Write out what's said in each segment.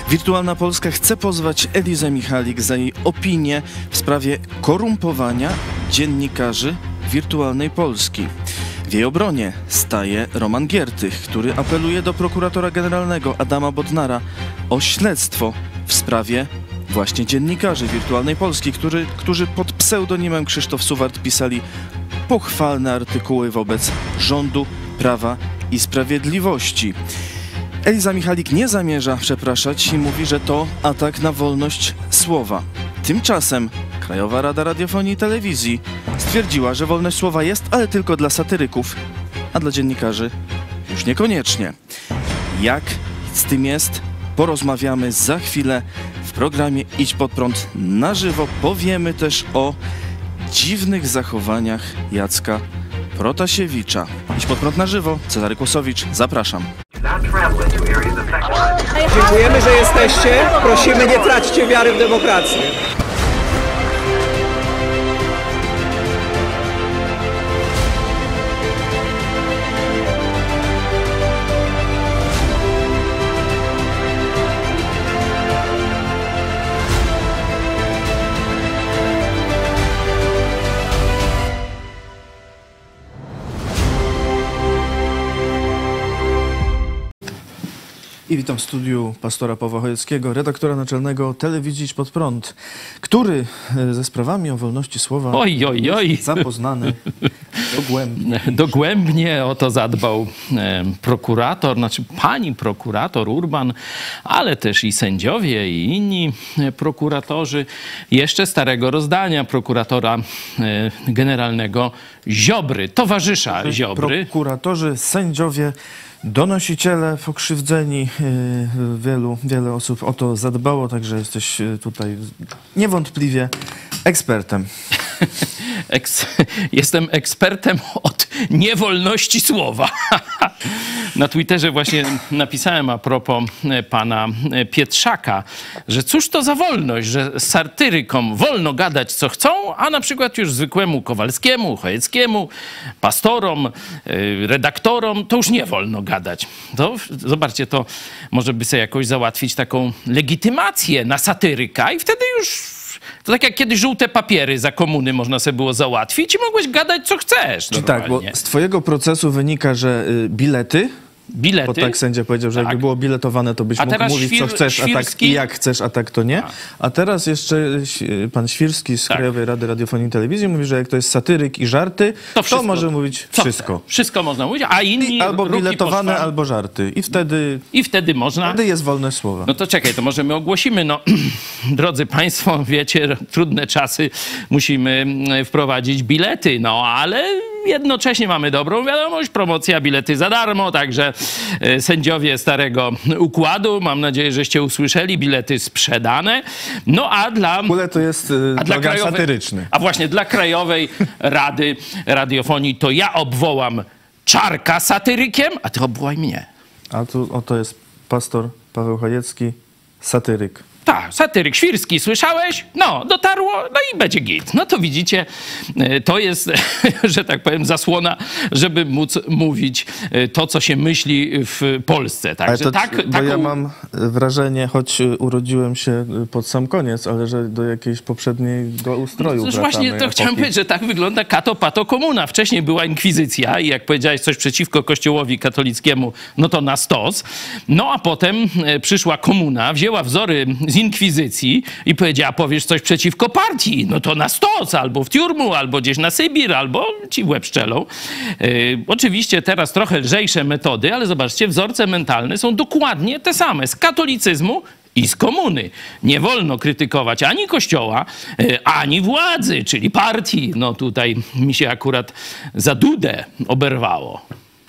Wirtualna Polska chce pozwać Elizę Michalik za jej opinię w sprawie korumpowania dziennikarzy Wirtualnej Polski. W jej obronie staje Roman Giertych, który apeluje do prokuratora generalnego Adama Bodnara o śledztwo w sprawie właśnie dziennikarzy Wirtualnej Polski, którzy pod pseudonimem Krzysztof Suward pisali pochwalne artykuły wobec rządu Prawa i Sprawiedliwości. Eliza Michalik nie zamierza przepraszać i mówi, że to atak na wolność słowa. Tymczasem Krajowa Rada Radiofonii i Telewizji stwierdziła, że wolność słowa jest, ale tylko dla satyryków, a dla dziennikarzy już niekoniecznie. Jak z tym jest? Porozmawiamy za chwilę w programie Idź Pod Prąd na żywo. Powiemy też o dziwnych zachowaniach Jacka Protasiewicza. Idź Pod Prąd na żywo. Cezary Kłosowicz, zapraszam. Dziękujemy, że jesteście. Prosimy, nie traćcie wiary w demokrację. I witam w studiu pastora Pawła Chojeckiego, redaktora naczelnego Telewizji Idź Pod Prąd, który ze sprawami o wolności słowa zapoznany dogłębnie. Dogłębnie o to zadbał prokurator, znaczy pani prokurator Urban, ale też i sędziowie i inni prokuratorzy jeszcze starego rozdania prokuratora generalnego Ziobry, towarzysza Ziobry. Prokuratorzy, sędziowie, donosiciele pokrzywdzeni, wiele osób o to zadbało, także jesteś tutaj niewątpliwie ekspertem. Jestem ekspertem od niewolności słowa. Na Twitterze właśnie napisałem a propos pana Pietrzaka, że cóż to za wolność, że satyrykom wolno gadać co chcą, a na przykład już zwykłemu Kowalskiemu, Chojeckiemu, pastorom, redaktorom to już nie wolno gadać. To, zobaczcie, to może by sobie jakoś załatwić taką legitymację na satyryka i wtedy już... To tak jak kiedyś żółte papiery za komuny można sobie było załatwić i mogłeś gadać co chcesz. Czyli tak, bo z twojego procesu wynika, że bilety, bo tak sędzia powiedział, że jakby było biletowane, to byś mógł mówić co chcesz, a tak i jak chcesz, a tak to nie. A teraz jeszcze pan Świrski z Krajowej Rady Radiofonii i Telewizji mówi, że jak to jest satyryk i żarty, to może mówić wszystko. Wszystko można mówić, a inni albo biletowane, albo żarty. I wtedy można. Wtedy jest wolność słowa. No to czekaj, to może my ogłosimy. No, drodzy państwo, wiecie, trudne czasy, musimy wprowadzić bilety, no ale jednocześnie mamy dobrą wiadomość, promocja bilety za darmo, także sędziowie starego układu, mam nadzieję, żeście usłyszeli, bilety sprzedane. No a dla... W ogóle to jest program satyryczny. A właśnie dla Krajowej Rady Radiofonii to ja obwołam Czarka satyrykiem, a ty obwołaj mnie. A tu oto jest pastor Paweł Chojecki, satyryk. Tak, satyryk Świrski, słyszałeś? No, dotarło, no i będzie git. No to widzicie, to jest, że tak powiem, zasłona, żeby móc mówić to, co się myśli w Polsce. Także bo ja mam wrażenie, choć urodziłem się pod sam koniec, ale że do jakiejś poprzedniego ustroju no, właśnie to chciałem powiedzieć, że tak wygląda kato pato komuna. Wcześniej była inkwizycja i jak powiedziałeś coś przeciwko kościołowi katolickiemu, no to na stos. No a potem przyszła komuna, wzięła wzory z inkwizycji i powiedziała, powiesz coś przeciwko partii, no to na stos, albo w tiurmu, albo gdzieś na Sybir, albo ci w łeb szczelą. Oczywiście teraz trochę lżejsze metody, ale zobaczcie, wzorce mentalne są dokładnie te same z katolicyzmu i z komuny. Nie wolno krytykować ani kościoła, ani władzy, czyli partii. No tutaj mi się akurat za Dudę oberwało.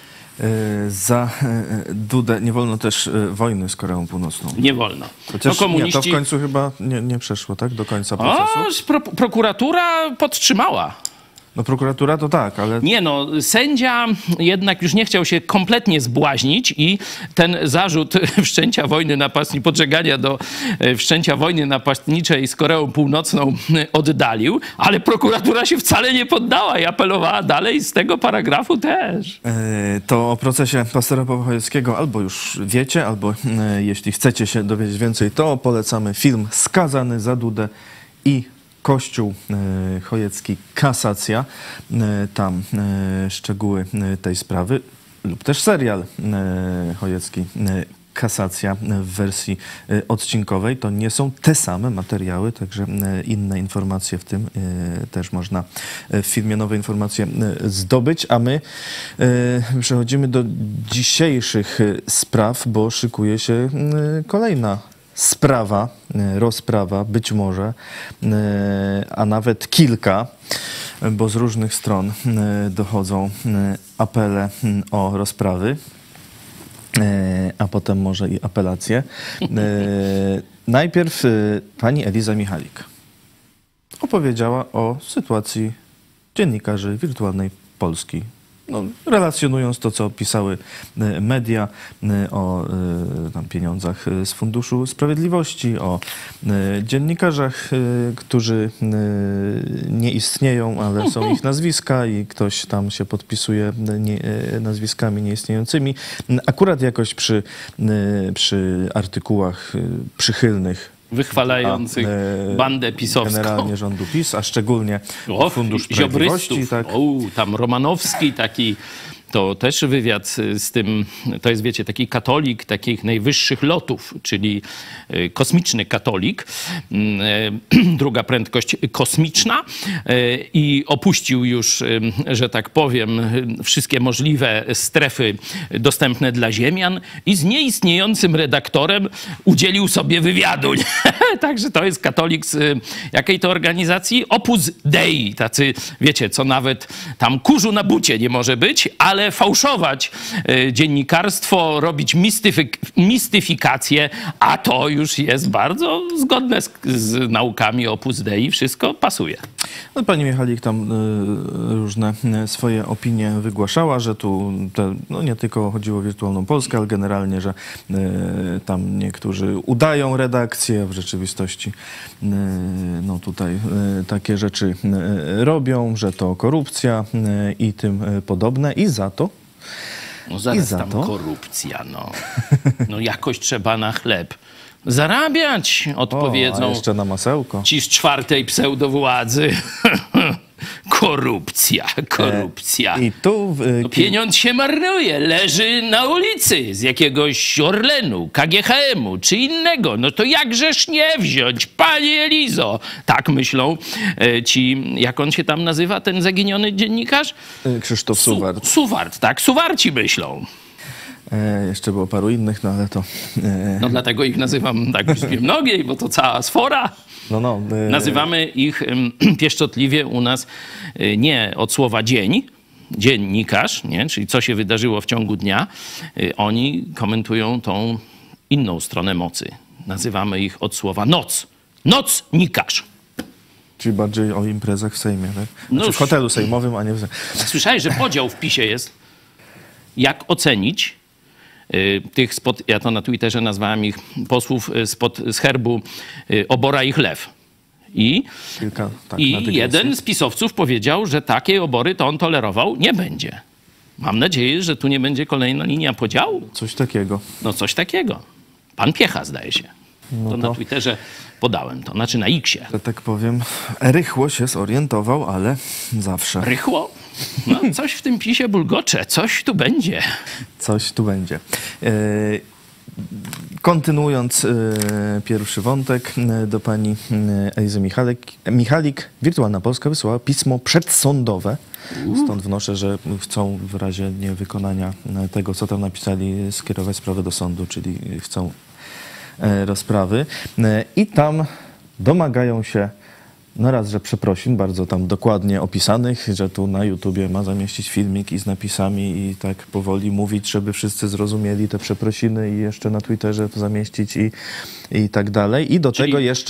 Za Dudę nie wolno też wojny z Koreą Północną. Nie wolno. Chociaż komuniści... to w końcu chyba nie przeszło, tak? Do końca procesu. Prokuratura podtrzymała. No prokuratura to tak, ale... Nie no, sędzia jednak już nie chciał się kompletnie zbłaźnić i ten zarzut wszczęcia wojny napastniczej, podżegania do wszczęcia wojny napastniczej z Koreą Północną oddalił, ale prokuratura się wcale nie poddała i apelowała dalej z tego paragrafu też. To o procesie pastora Pawła Chojeckiego albo już wiecie, albo jeśli chcecie się dowiedzieć więcej, to polecamy film Skazany za Dudę i Kościół Chojecki Kasacja. Tam szczegóły tej sprawy lub też serial Chojecki Kasacja w wersji odcinkowej. To nie są te same materiały, także inne informacje w tym też można w filmie Nowe Informacje zdobyć. A my przechodzimy do dzisiejszych spraw, bo szykuje się kolejna sprawa, rozprawa, być może, a nawet kilka, bo z różnych stron dochodzą apele o rozprawy, a potem może i apelacje. Najpierw pani Eliza Michalik opowiedziała o sytuacji dziennikarzy Wirtualnej Polski. No, relacjonując to, co pisały media o tam, pieniądzach z Funduszu Sprawiedliwości, o dziennikarzach, którzy nie istnieją, ale są ich nazwiska i ktoś tam się podpisuje nazwiskami nieistniejącymi. Akurat jakoś przy artykułach przychylnych Wychwalających bandę pisowską. Generalnie rządu PiS, a szczególnie Fundusz Sprawiedliwości. Tak. Tam Romanowski taki, to też wywiad z tym, to jest wiecie, taki katolik takich najwyższych lotów, czyli kosmiczny katolik, druga prędkość kosmiczna i opuścił już, że tak powiem, wszystkie możliwe strefy dostępne dla ziemian i z nieistniejącym redaktorem udzielił sobie wywiadu. Także to jest katolik z jakiej to organizacji? Opus Dei, tacy, wiecie, co nawet tam kurzu na bucie nie może być, ale fałszować dziennikarstwo, robić mistyfikację, a to już jest bardzo zgodne z naukami Opus Dei, wszystko pasuje. No, pani Michalik tam różne swoje opinie wygłaszała, że tu no nie tylko chodziło o Wirtualną Polskę, ale generalnie, że tam niektórzy udają redakcję, a w rzeczywistości no tutaj takie rzeczy robią, że to korupcja i tym podobne i za to no zaraz tam korupcja, no. No jakoś trzeba na chleb zarabiać, odpowiedzą a jeszcze na masełko. Ci z czwartej pseudowładzy. Korupcja. I tu no pieniądz się marnuje, leży na ulicy z jakiegoś Orlenu, KGHM-u czy innego. No to jakżeż nie wziąć, pani Elizo? Tak myślą ci, jak on się tam nazywa, ten zaginiony dziennikarz? Krzysztof Suwart. Suwart, tak, Suwarci myślą. Jeszcze było paru innych, no ale to... No dlatego ich nazywam tak mnogiej, bo to cała sfora. Nazywamy ich pieszczotliwie u nas nie od słowa dzień, dziennikarz, nie? Czyli co się wydarzyło w ciągu dnia. Oni komentują tą inną stronę mocy. Nazywamy ich od słowa noc. Nocnikarz. Czyli bardziej o imprezach w Sejmie, tak? Znaczy w hotelu sejmowym, a nie w... Słyszałeś, że podział w PiSie jest? Jak ocenić tych ja to na Twitterze nazwałem ich posłów z herbu Obora i Chlew. I jeden z pisowców powiedział, że takiej obory to on tolerował nie będzie. Mam nadzieję, że tu nie będzie kolejna linia podziału. Coś takiego. No coś takiego. Pan Piecha, zdaje się. No to na Twitterze podałem to, znaczy na X-ie. Że tak powiem, rychło się zorientował, ale zawsze. Rychło? No coś w tym PiSie bulgocze, coś tu będzie. Coś tu będzie. Kontynuując pierwszy wątek, do pani Elizy Michalik, Wirtualna Polska wysłała pismo przedsądowe. Stąd wnoszę, że chcą w razie niewykonania tego, co tam napisali, skierować sprawę do sądu, czyli chcą rozprawy. I tam domagają się no raz, że przeprosin, bardzo tam dokładnie opisanych, że tu na YouTubie ma zamieścić filmiki z napisami i tak powoli mówić, żeby wszyscy zrozumieli te przeprosiny i jeszcze na Twitterze to zamieścić i tak dalej. I do tego jeszcze...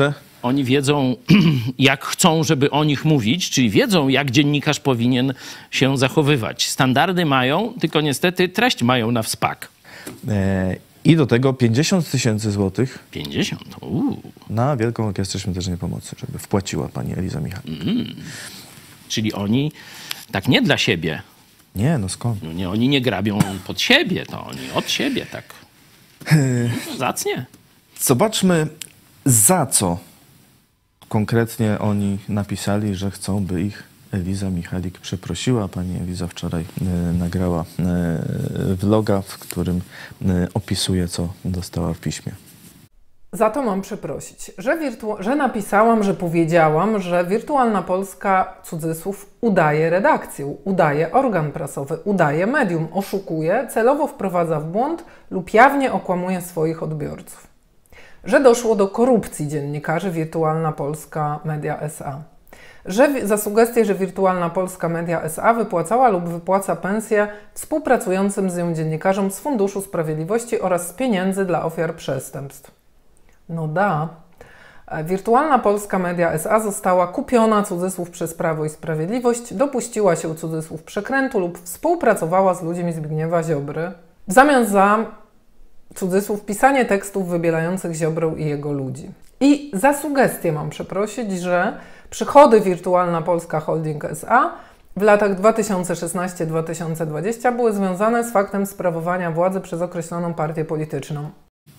Oni wiedzą, jak chcą, żeby o nich mówić, czyli wiedzą, jak dziennikarz powinien się zachowywać. Standardy mają, tylko niestety treść mają na wspak. I do tego 50 000 złotych 50? na Wielką Orkiestrę Świątecznej Pomocy, żeby wpłaciła pani Eliza Michalik. Czyli oni tak nie dla siebie. Nie, no skąd? No nie, oni nie grabią pod siebie, to oni od siebie tak. Zacnie. Zobaczmy, za co konkretnie oni napisali, że chcą, by ich Eliza Michalik przeprosiła. Pani Eliza wczoraj nagrała vloga, w którym opisuje, co dostała w piśmie. Za to mam przeprosić, że napisałam, że powiedziałam, że Wirtualna Polska, cudzysłów, udaje redakcję, udaje organ prasowy, udaje medium, oszukuje, celowo wprowadza w błąd lub jawnie okłamuje swoich odbiorców. Że doszło do korupcji dziennikarzy Wirtualna Polska Media S.A. Za sugestię, że Wirtualna Polska Media S.A. wypłacała lub wypłaca pensje współpracującym z nią dziennikarzom z Funduszu Sprawiedliwości oraz z pieniędzy dla ofiar przestępstw. No da. Wirtualna Polska Media S.A. została kupiona, cudzysłów, przez Prawo i Sprawiedliwość, dopuściła się, cudzysłów, przekrętu lub współpracowała z ludźmi Zbigniewa Ziobry w zamian za, cudzysłów, pisanie tekstów wybielających Ziobrę i jego ludzi. I za sugestię mam przeprosić, że przychody Wirtualna Polska Holding S.A. w latach 2016-2020 były związane z faktem sprawowania władzy przez określoną partię polityczną.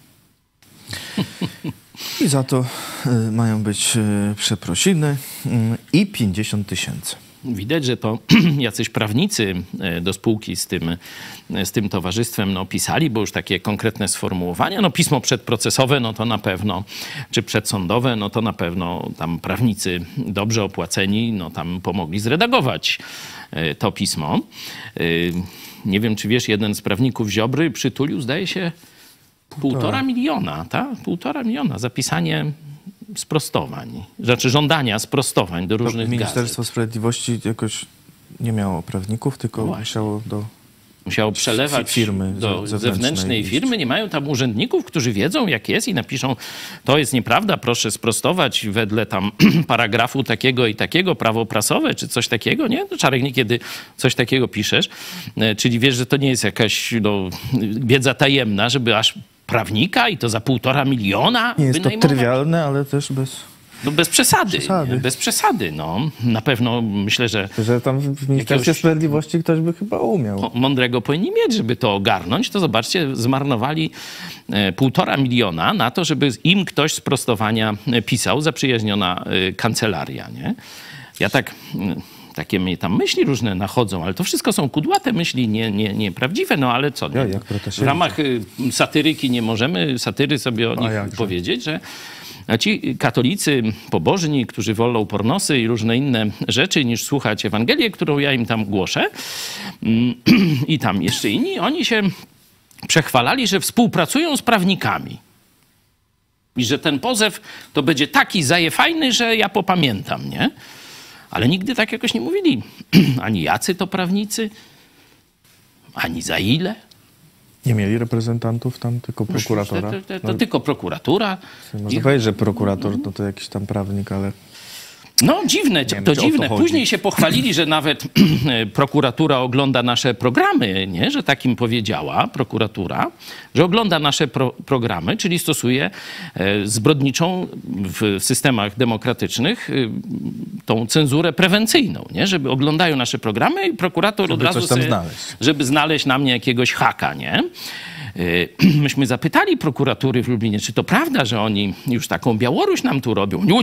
I za to mają być przeprosiny i 50 000. Widać, że to jacyś prawnicy do spółki z tym towarzystwem pisali, bo już takie konkretne sformułowania. No pismo przedprocesowe, no to na pewno, czy przedsądowe, no to na pewno tam prawnicy dobrze opłaceni, no tam pomogli zredagować to pismo. Nie wiem, czy wiesz, jeden z prawników Ziobry przytulił, zdaje się, 1,5 miliona, tak? 1,5 miliona za pisanie sprostowań, znaczy żądania sprostowań do różnych Ministerstwo gazet. Sprawiedliwości jakoś nie miało prawników, tylko musiało przelewać firmy do zewnętrznej firmy. Nie mają tam urzędników, którzy wiedzą, jak jest i napiszą, to jest nieprawda, proszę sprostować wedle tam paragrafu takiego i takiego, prawo prasowe, czy coś takiego, nie? No, Czarek, niekiedy coś takiego piszesz, czyli wiesz, że to nie jest jakaś wiedza tajemna, żeby aż prawnika i to za 1,5 miliona nie jest to trywialne, ale też bez przesady. Bez przesady, no. Na pewno myślę, że tam w Ministerstwie Sprawiedliwości ktoś by chyba umiał. Mądrego powinni mieć, żeby to ogarnąć. To zobaczcie, zmarnowali 1,5 miliona na to, żeby im ktoś sprostowania pisał, zaprzyjaźniona kancelaria, nie? Ja takie mnie tam myśli różne nachodzą, ale to wszystko są kudłate myśli, nieprawdziwe, no ale co? W ramach satyryki nie możemy satyry sobie o nich powiedzieć, że ci katolicy pobożni, którzy wolą pornosy i różne inne rzeczy niż słuchać Ewangelię, którą ja im tam głoszę i tam jeszcze inni, oni się przechwalali, że współpracują z prawnikami. I że ten pozew to będzie taki zajefajny, że ja popamiętam, nie? Ale nigdy tak jakoś nie mówili. Ani jacy to prawnicy, ani za ile. Nie mieli reprezentantów tam, tylko prokuratora? To tylko prokuratura. Można powiedzieć, że prokurator to jakiś tam prawnik, ale... No dziwne, to dziwne. Później się pochwalili, że nawet prokuratura ogląda nasze programy, nie? Że takim powiedziała prokuratura, że ogląda nasze programy, czyli stosuje zbrodniczą w systemach demokratycznych tą cenzurę prewencyjną, nie? Żeby oglądają nasze programy i prokurator od razu żeby znaleźć na mnie jakiegoś haka, nie? Myśmy zapytali prokuratury w Lublinie, czy to prawda, że oni już taką Białoruś nam tu robią. No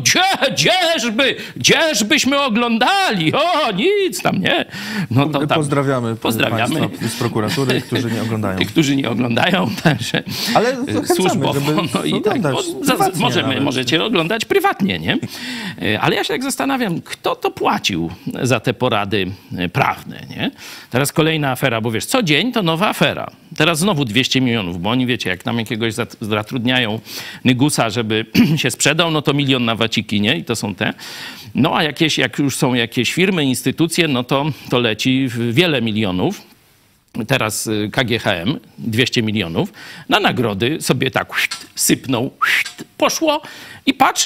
gdzieżbyśmy oglądali? O, nic tam, nie? No to tam pozdrawiamy państwa z prokuratury, którzy nie oglądają. Tych, którzy nie oglądają, także ale służbowo. No i tak, możecie oglądać prywatnie, nie? Ale ja się tak zastanawiam, kto to płacił za te porady prawne, nie? Teraz kolejna afera, bo wiesz, co dzień to nowa afera. Teraz znowu 200 milionów, bo oni, wiecie, jak tam jakiegoś zatrudniają nygusa, żeby się sprzedał, no to 1 milion na waciki, nie? I to są te. No a jak już są jakieś firmy, instytucje, no to leci wiele milionów. Teraz KGHM 200 milionów. Na nagrody sobie tak sypnął, poszło i patrz,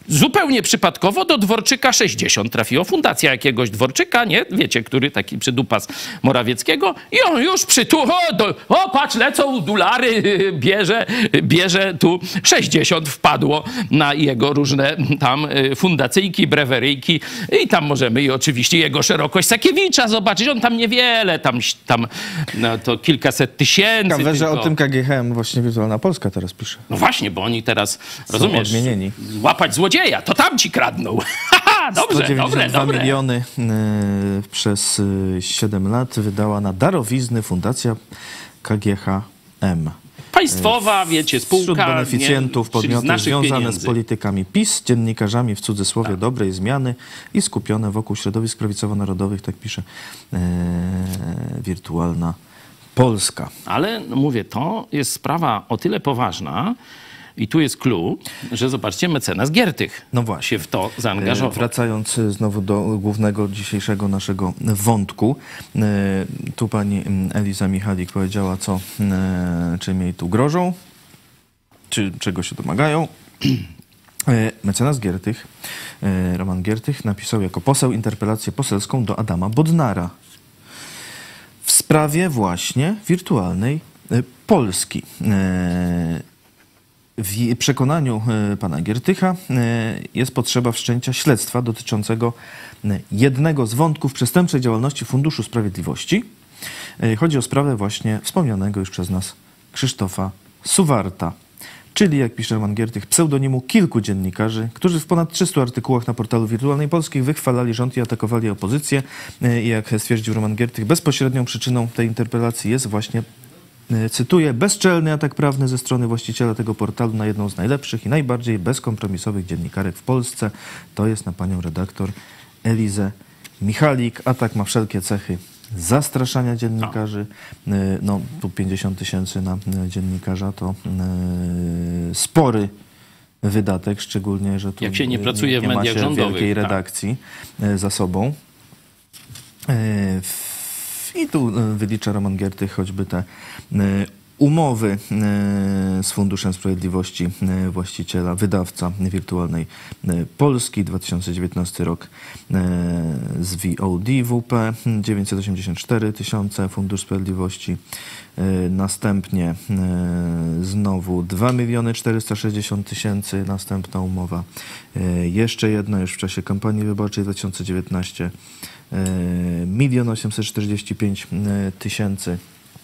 zupełnie przypadkowo do Dworczyka 60 trafiło. Fundacja jakiegoś Dworczyka, nie? Wiecie, który taki przydupas Morawieckiego. I on już o patrz, lecą dolary, bierze tu 60 wpadło na jego różne tam fundacyjki, breweryjki i tam możemy i oczywiście jego szerokość Sakiewicza zobaczyć. On tam niewiele, tam no, to kilkaset tysięcy. Ciekawe, że tylko. o tym KGHM właśnie Wirtualna Polska teraz pisze. No właśnie, bo oni teraz, rozumiesz, odmienieni. łapać złodzieja, to tam ci kradną. Dobrze, 192 dobre. miliony przez 7 lat wydała na darowizny Fundacja KGHM. Państwowa, wiecie, spółka. Wśród beneficjentów czyli z podmioty naszych związane pieniędzy. z politykami PiS, dziennikarzami w cudzysłowie dobrej zmiany i skupione wokół środowisk prawicowo-narodowych, tak pisze Wirtualna Polska. Ale no mówię, to jest sprawa o tyle poważna i tu jest clue, że zobaczcie, mecenas Giertych No właśnie. się w to zaangażował. Wracając znowu do głównego dzisiejszego naszego wątku, tu pani Eliza Michalik powiedziała, czym jej tu grożą, czy czego się domagają. Mecenas Giertych, Roman Giertych, napisał jako poseł interpelację poselską do Adama Bodnara w sprawie właśnie wirtualnej Polski. W przekonaniu pana Giertycha jest potrzeba wszczęcia śledztwa dotyczącego jednego z wątków przestępczej działalności Funduszu Sprawiedliwości. Chodzi o sprawę właśnie wspomnianego już przez nas Krzysztofa Suwarta, czyli, jak pisze Roman Giertych, pseudonimu kilku dziennikarzy, którzy w ponad 300 artykułach na portalu Wirtualnej Polskiej wychwalali rząd i atakowali opozycję. I jak stwierdził Roman Giertych, bezpośrednią przyczyną tej interpelacji jest właśnie, cytuję, bezczelny atak prawny ze strony właściciela tego portalu na jedną z najlepszych i najbardziej bezkompromisowych dziennikarek w Polsce. To jest na panią redaktor Elizę Michalik. Atak ma wszelkie cechy zastraszania dziennikarzy. No, tu 50 000 na dziennikarza to spory wydatek, szczególnie, że tu Jak się nie pracuje w ma mediach się rządowych, wielkiej tak. redakcji za sobą. I tu wylicza Roman Giertych choćby te umowy z Funduszem Sprawiedliwości właściciela, wydawca Wirtualnej Polski, 2019 rok z VOD WP 984 000, Fundusz Sprawiedliwości, następnie znowu 2 460 000, następna umowa, jeszcze jedna już w czasie kampanii wyborczej 2019, 1 845 000.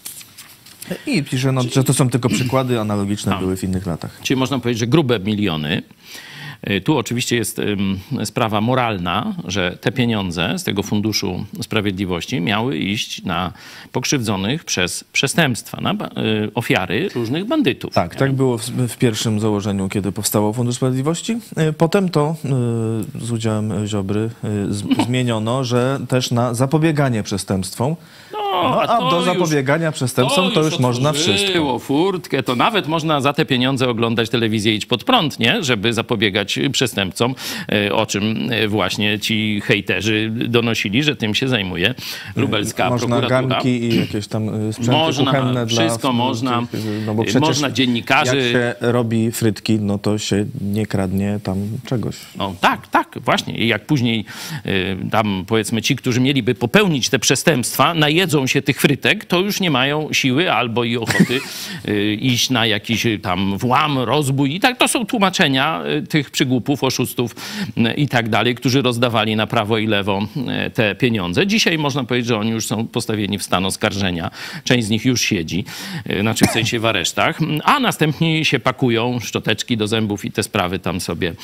I pisze, że to są tylko przykłady, analogiczne były w innych latach. Czyli można powiedzieć, że grube miliony. Tu oczywiście jest sprawa moralna, że te pieniądze z tego Funduszu Sprawiedliwości miały iść na pokrzywdzonych przez przestępstwa, na ofiary różnych bandytów. Tak, tak było w pierwszym założeniu, kiedy powstało Fundusz Sprawiedliwości. Potem to z udziałem Ziobry zmieniono, że też na zapobieganie przestępstwom. A do zapobiegania przestępstwom to już można wszystko. Furtkę, to nawet można za te pieniądze oglądać telewizję Idź Pod Prąd, nie? Żeby zapobiegać przestępcom, o czym właśnie ci hejterzy donosili, że tym się zajmuje lubelska można prokuratura. Garnki i jakieś tam sprzęty kuchenne wszystko można. No bo przecież można dziennikarzy. Jak się robi frytki, no to się nie kradnie tam czegoś. No, tak, właśnie. I jak później tam powiedzmy ci, którzy mieliby popełnić te przestępstwa, najedzą się tych frytek, to już nie mają siły albo i ochoty iść na jakiś tam włam, rozbój. I tak to są tłumaczenia tych przygłupów, oszustów i tak dalej, którzy rozdawali na prawo i lewo te pieniądze. Dzisiaj można powiedzieć, że oni już są postawieni w stan oskarżenia. Część z nich już siedzi, znaczy w sensie w aresztach, a następni się pakują, szczoteczki do zębów i te sprawy tam sobie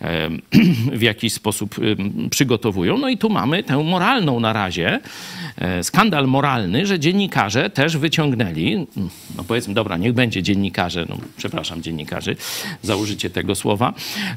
w jakiś sposób przygotowują. No i tu mamy tę moralną na razie, skandal moralny, że dziennikarze też wyciągnęli, no powiedzmy, dobra, niech będzie dziennikarze, no przepraszam dziennikarzy za użycie tego słowa,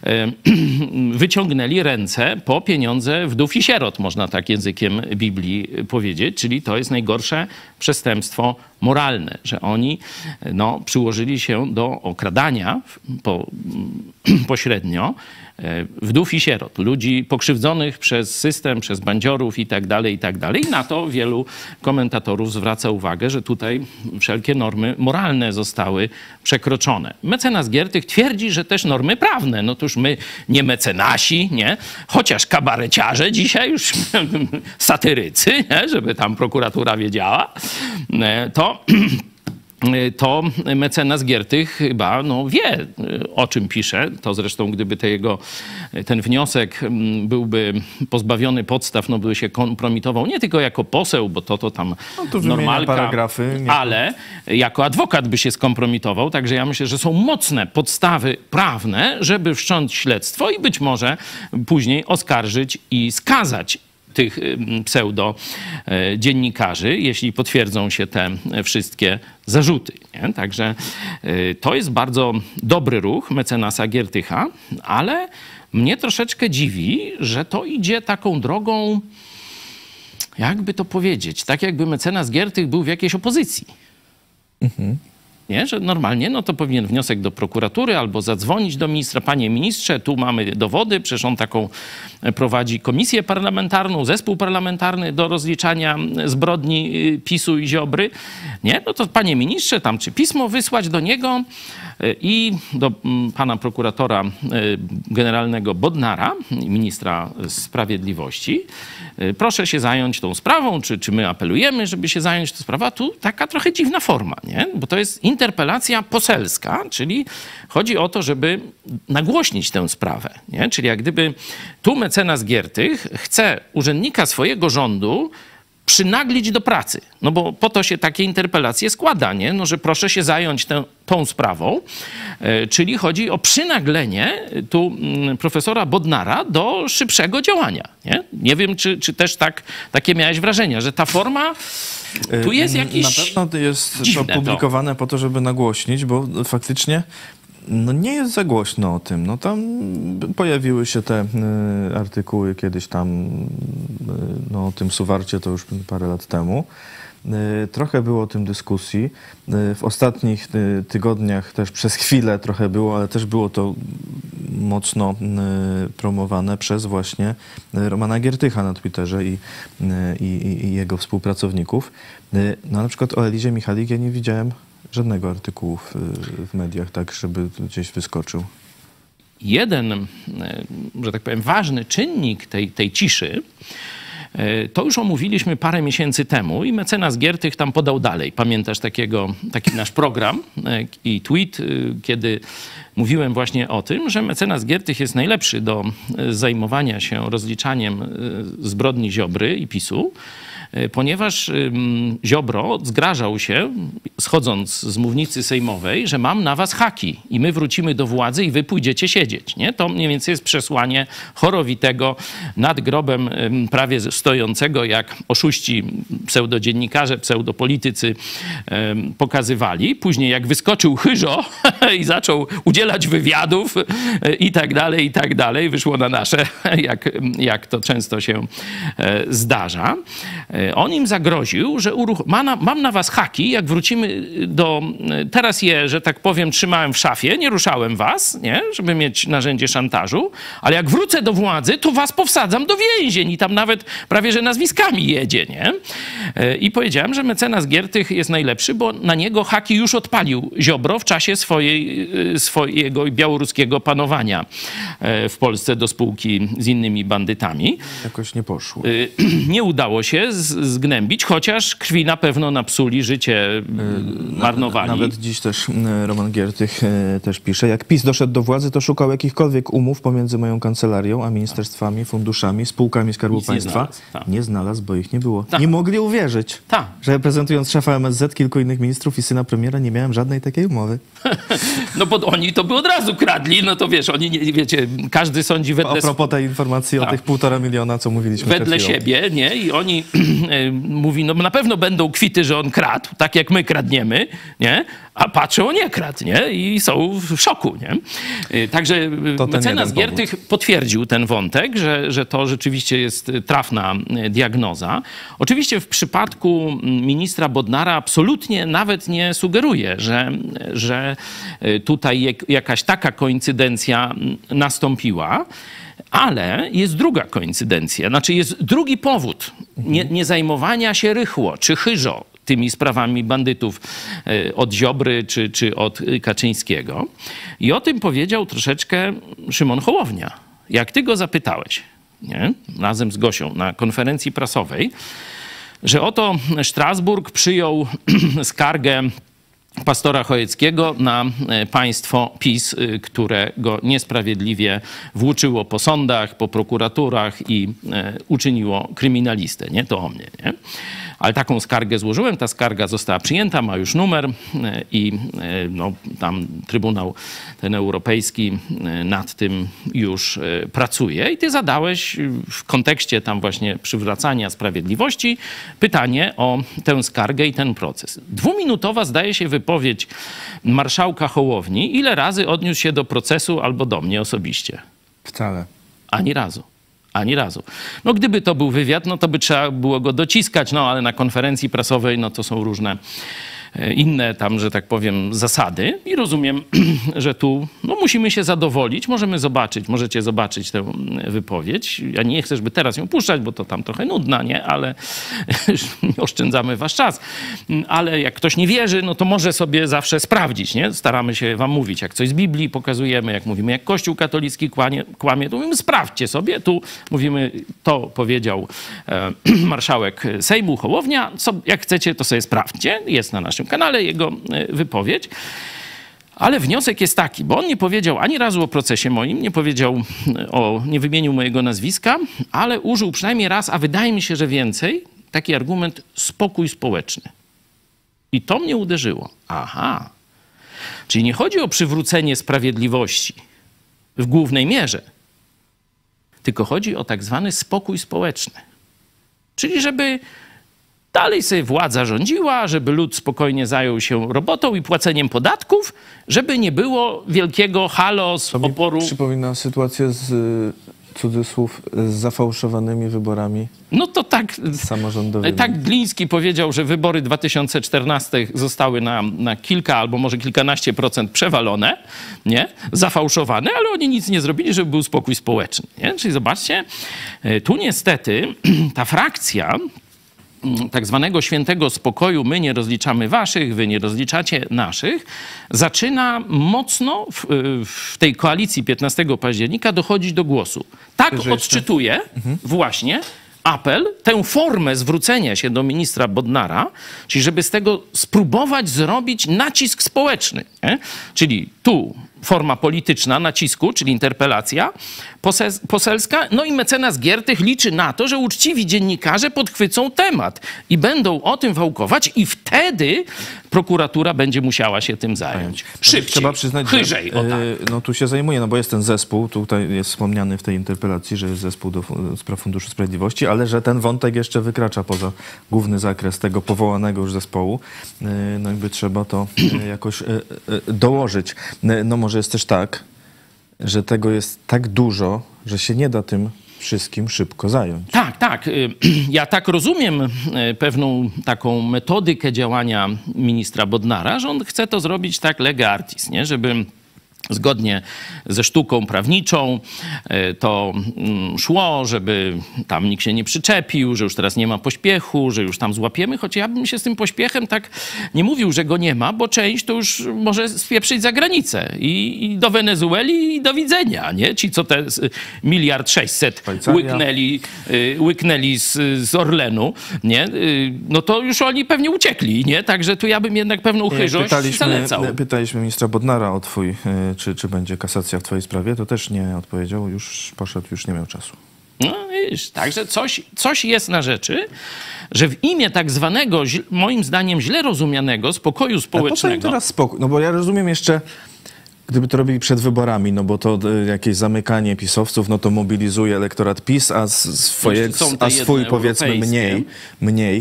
wyciągnęli ręce po pieniądze wdów i sierot, można tak językiem Biblii powiedzieć, czyli to jest najgorsze przestępstwo moralne, że oni no, przyłożyli się do okradania pośrednio wdów i sierot, ludzi pokrzywdzonych przez system, przez bandziorów i tak dalej, i tak dalej. I na to wielu komentatorów zwraca uwagę, że tutaj wszelkie normy moralne zostały przekroczone. Mecenas Giertych twierdzi, że też normy prawne. No to już my nie mecenasi, nie? Chociaż kabareciarze dzisiaj już satyrycy, nie? Żeby tam prokuratura wiedziała, to mecenas Giertych chyba no, wie, o czym pisze. To zresztą, gdyby ten wniosek byłby pozbawiony podstaw, no by się kompromitował nie tylko jako poseł, bo to tam normalka, paragrafy, ale jako adwokat by się skompromitował. Także ja myślę, że są mocne podstawy prawne, żeby wszcząć śledztwo i być może później oskarżyć i skazać tych pseudo-dziennikarzy, jeśli potwierdzą się te wszystkie zarzuty. Nie? Także to jest bardzo dobry ruch mecenasa Giertycha, ale mnie troszeczkę dziwi, że to idzie taką drogą, jakby to powiedzieć, tak jakby mecenas Giertych był w jakiejś opozycji. Nie? Że normalnie no to powinien wniosek do prokuratury albo zadzwonić do ministra. Panie ministrze, tu mamy dowody, przecież on taką prowadzi komisję parlamentarną, zespół parlamentarny do rozliczania zbrodni PiS-u i Ziobry. Nie? No to panie ministrze, tam czy pismo wysłać do niego i do pana prokuratora generalnego Bodnara, ministra sprawiedliwości. Proszę się zająć tą sprawą, czy my apelujemy, żeby się zająć tą sprawą. A tu taka trochę dziwna forma, nie? Bo to jest interpelacja poselska, czyli chodzi o to, żeby nagłośnić tę sprawę. Nie? Czyli jak gdyby tu mecenas Giertych chce urzędnika swojego rządu przynaglić do pracy. No bo po to się takie interpelacje składa, nie? No, że proszę się zająć tą sprawą. Czyli chodzi o przynaglenie tu profesora Bodnara do szybszego działania. Nie wiem, czy też takie miałeś wrażenie, że ta forma tu jest jakiś... Na pewno jest to publikowane po to, żeby nagłośnić, bo faktycznie no nie jest za głośno o tym. No tam pojawiły się te artykuły kiedyś tam no, o tym Suwarcie, to już parę lat temu. Trochę było o tym dyskusji. W ostatnich tygodniach też przez chwilę trochę było, ale też było to mocno promowane przez właśnie Romana Giertycha na Twitterze i jego współpracowników. No, na przykład o Elizie Michalik ja nie widziałem żadnego artykułu w mediach, tak, żeby gdzieś wyskoczył. Jeden, że tak powiem, ważny czynnik tej ciszy, to już omówiliśmy parę miesięcy temu i mecenas Giertych tam podał dalej. Pamiętasz taki nasz program i tweet, kiedy mówiłem właśnie o tym, że mecenas Giertych jest najlepszy do zajmowania się rozliczaniem zbrodni Ziobry i PiS-u, ponieważ Ziobro zgrażał się, schodząc z mównicy sejmowej, że mam na was haki i my wrócimy do władzy i wy pójdziecie siedzieć. Nie? To mniej więcej jest przesłanie chorowitego nad grobem prawie stojącego, jak oszuści pseudodziennikarze, pseudopolitycy pokazywali. Później jak wyskoczył Chyżo i zaczął udzielać wywiadów i tak dalej, wyszło na nasze, jak to często się zdarza. On im zagroził, że mam na was haki, jak wrócimy teraz je, że tak powiem, trzymałem w szafie, nie ruszałem was, nie? Żeby mieć narzędzie szantażu, ale jak wrócę do władzy, to was powsadzam do więzień i tam nawet prawie, że nazwiskami jedzie, nie? I powiedziałem, że mecenas Giertych jest najlepszy, bo na niego haki już odpalił Ziobro w czasie swojego białoruskiego panowania w Polsce do spółki z innymi bandytami. Jakoś nie poszło. Nie udało się zgnębić, chociaż krwi na pewno napsuli, życie marnowali. Nawet dziś też Roman Giertych też pisze, jak PiS doszedł do władzy, to szukał jakichkolwiek umów pomiędzy moją kancelarią, a ministerstwami, funduszami, spółkami Skarbu Państwa. Nie znalazł, bo ich nie było. Nie mogli uwierzyć, że reprezentując szefa MSZ, kilku innych ministrów i syna premiera, nie miałem żadnej takiej umowy. No bo oni to by od razu kradli, no to wiesz, oni, nie, wiecie, każdy sądzi wedle... A propos tej informacji o tych 1,5 miliona, co mówiliśmy wedle siebie, nie? I oni mówi, no na pewno będą kwity, że on kradł, tak jak my kradniemy, nie? A patrzą, nie kradł, nie? I są w szoku, nie? Także mecenas Giertych potwierdził ten wątek, że to rzeczywiście jest trafna diagnoza. Oczywiście w przypadku ministra Bodnara absolutnie nawet nie sugeruje, że tutaj jakaś taka koincydencja nastąpiła. Ale jest druga koincydencja, znaczy jest drugi powód nie zajmowania się rychło czy chyżo tymi sprawami bandytów od Ziobry czy od Kaczyńskiego. I o tym powiedział troszeczkę Szymon Hołownia. Jak ty go zapytałeś, nie? Razem z Gosią na konferencji prasowej, że oto Strasburg przyjął skargę pastora Chojeckiego na państwo PiS, które go niesprawiedliwie włóczyło po sądach, po prokuraturach i uczyniło kryminalistę. Nie? To o mnie. Nie? Ale taką skargę złożyłem, ta skarga została przyjęta, ma już numer i no, tam Trybunał ten Europejski nad tym już pracuje. I ty zadałeś w kontekście tam właśnie przywracania sprawiedliwości pytanie o tę skargę i ten proces. 2-minutowa zdaje się wypowiedź marszałka Hołowni. Ile razy odniósł się do procesu albo do mnie osobiście? Wcale. Ani razu. Ani razu. No gdyby to był wywiad, no to by trzeba było go dociskać, no ale na konferencji prasowej, no to są różne inne tam, że tak powiem, zasady i rozumiem, że tu no, musimy się zadowolić. Możecie zobaczyć tę wypowiedź. Ja nie chcę, żeby teraz ją puszczać, bo to tam trochę nudna, nie? Ale oszczędzamy wasz czas. Ale jak ktoś nie wierzy, no to może sobie zawsze sprawdzić, nie? Staramy się wam mówić, jak coś z Biblii pokazujemy, jak mówimy, jak Kościół katolicki kłamie, to mówimy, sprawdźcie sobie. Tu mówimy, to powiedział marszałek Sejmu Hołownia. Jak chcecie, to sobie sprawdźcie. Jest na naszym kanale jego wypowiedź. Ale wniosek jest taki, bo on nie powiedział ani razu o procesie moim, nie wymienił mojego nazwiska, ale użył przynajmniej raz, a wydaje mi się, że więcej, taki argument spokój społeczny. I to mnie uderzyło. Aha. Czyli nie chodzi o przywrócenie sprawiedliwości w głównej mierze, tylko chodzi o tak zwany spokój społeczny. Czyli żeby dalej sobie władza rządziła, żeby lud spokojnie zajął się robotą i płaceniem podatków, żeby nie było wielkiego halo z oporu. Przypomina sytuację z cudzysłów z zafałszowanymi wyborami. No to tak samorządowymi. Tak Gliński powiedział, że wybory 2014 zostały na kilka albo może kilkanaście procent przewalone, nie? Zafałszowane, ale oni nic nie zrobili, żeby był spokój społeczny. Nie? Czyli zobaczcie, tu niestety ta frakcja tak zwanego świętego spokoju, my nie rozliczamy waszych, wy nie rozliczacie naszych, zaczyna mocno w tej koalicji 15 października dochodzić do głosu. Tak odczytuje właśnie apel, tę formę zwrócenia się do ministra Bodnara, czyli żeby z tego spróbować zrobić nacisk społeczny. Nie? Czyli tu forma polityczna nacisku, czyli interpelacja poselska. No i mecenas Giertych liczy na to, że uczciwi dziennikarze podchwycą temat i będą o tym wałkować i wtedy prokuratura będzie musiała się tym zająć. Szybciej, trzeba przyznać, chyżej. No tu się zajmuje, no bo jest ten zespół, tutaj jest wspomniany w tej interpelacji, że jest zespół do spraw Funduszu Sprawiedliwości, ale że ten wątek jeszcze wykracza poza główny zakres tego powołanego już zespołu. No jakby trzeba to jakoś dołożyć. No może jest też tak, że tego jest tak dużo, że się nie da tym wszystkim szybko zająć. Tak, tak. Ja tak rozumiem pewną taką metodykę działania ministra Bodnara, że on chce to zrobić tak lege artis, nie? Żeby zgodnie ze sztuką prawniczą to szło, żeby tam nikt się nie przyczepił, że już teraz nie ma pośpiechu, że już tam złapiemy, choć ja bym się z tym pośpiechem tak nie mówił, że go nie ma, bo część to już może spieprzyć za granicę i do Wenezueli i do widzenia, nie? Ci, co te 1 600 łyknęli z Orlenu, nie? No to już oni pewnie uciekli, nie? Także tu ja bym jednak pewną chyżość zalecał. Pytaliśmy ministra Bodnara o czy będzie kasacja w twojej sprawie, to też nie odpowiedział, już poszedł, już nie miał czasu. No wiesz, także coś jest na rzeczy, że w imię tak zwanego, moim zdaniem źle rozumianego spokoju społecznego... Ale po co im teraz spokój? No bo ja rozumiem jeszcze Gdyby to robili przed wyborami, no bo to jakieś zamykanie pisowców, no to mobilizuje elektorat PiS, a swój powiedzmy mniej,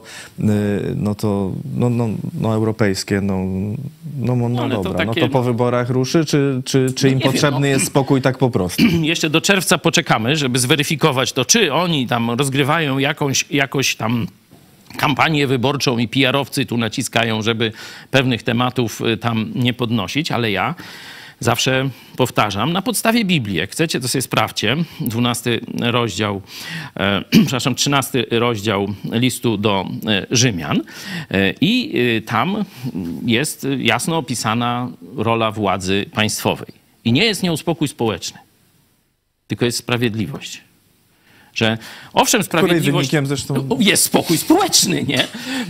no europejskie, dobra. No to po wyborach ruszy, czy im potrzebny jest spokój tak po prostu? Jeszcze do czerwca poczekamy, żeby zweryfikować to, czy oni tam rozgrywają jakoś tam kampanię wyborczą i PR-owcy tu naciskają, żeby pewnych tematów tam nie podnosić, ale ja zawsze powtarzam, na podstawie Biblii, jak chcecie, to sobie sprawdźcie, 13 rozdział listu do Rzymian i tam jest jasno opisana rola władzy państwowej. I nie jest nią spokój społeczny, tylko jest sprawiedliwość. Że owszem, sprawiedliwość jest spokój społeczny, nie?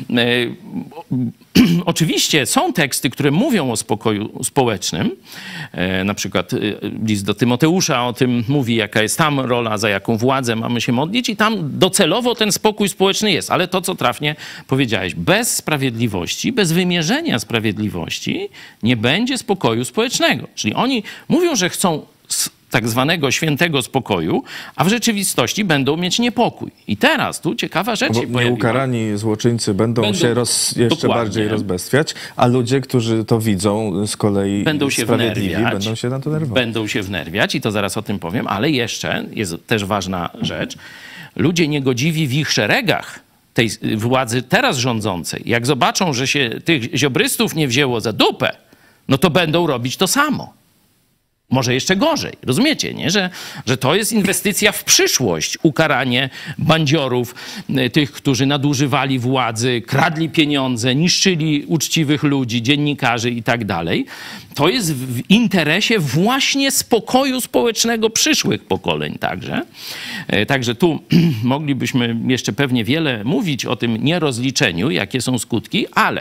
Oczywiście są teksty, które mówią o spokoju społecznym. Na przykład list do Tymoteusza o tym mówi, jaka jest tam rola, za jaką władzę mamy się modlić i tam docelowo ten spokój społeczny jest. Ale to, co trafnie powiedziałeś, bez sprawiedliwości, bez wymierzenia sprawiedliwości nie będzie spokoju społecznego. Czyli oni mówią, że chcą tak zwanego świętego spokoju, a w rzeczywistości będą mieć niepokój. I teraz tu ciekawa rzecz się pojawiła. Nieukarani złoczyńcy będą się jeszcze bardziej rozbestwiać, a ludzie, którzy to widzą z kolei będą się na to nerwować. Będą się wnerwiać i to zaraz o tym powiem, ale jeszcze jest też ważna rzecz. Ludzie niegodziwi w ich szeregach tej władzy teraz rządzącej, jak zobaczą, że się tych ziobrystów nie wzięło za dupę, no to będą robić to samo. Może jeszcze gorzej, rozumiecie, nie? Że to jest inwestycja w przyszłość, ukaranie bandziorów, tych, którzy nadużywali władzy, kradli pieniądze, niszczyli uczciwych ludzi, dziennikarzy i tak dalej. To jest w interesie właśnie spokoju społecznego przyszłych pokoleń także. Także tu moglibyśmy jeszcze pewnie wiele mówić o tym nierozliczeniu, jakie są skutki, ale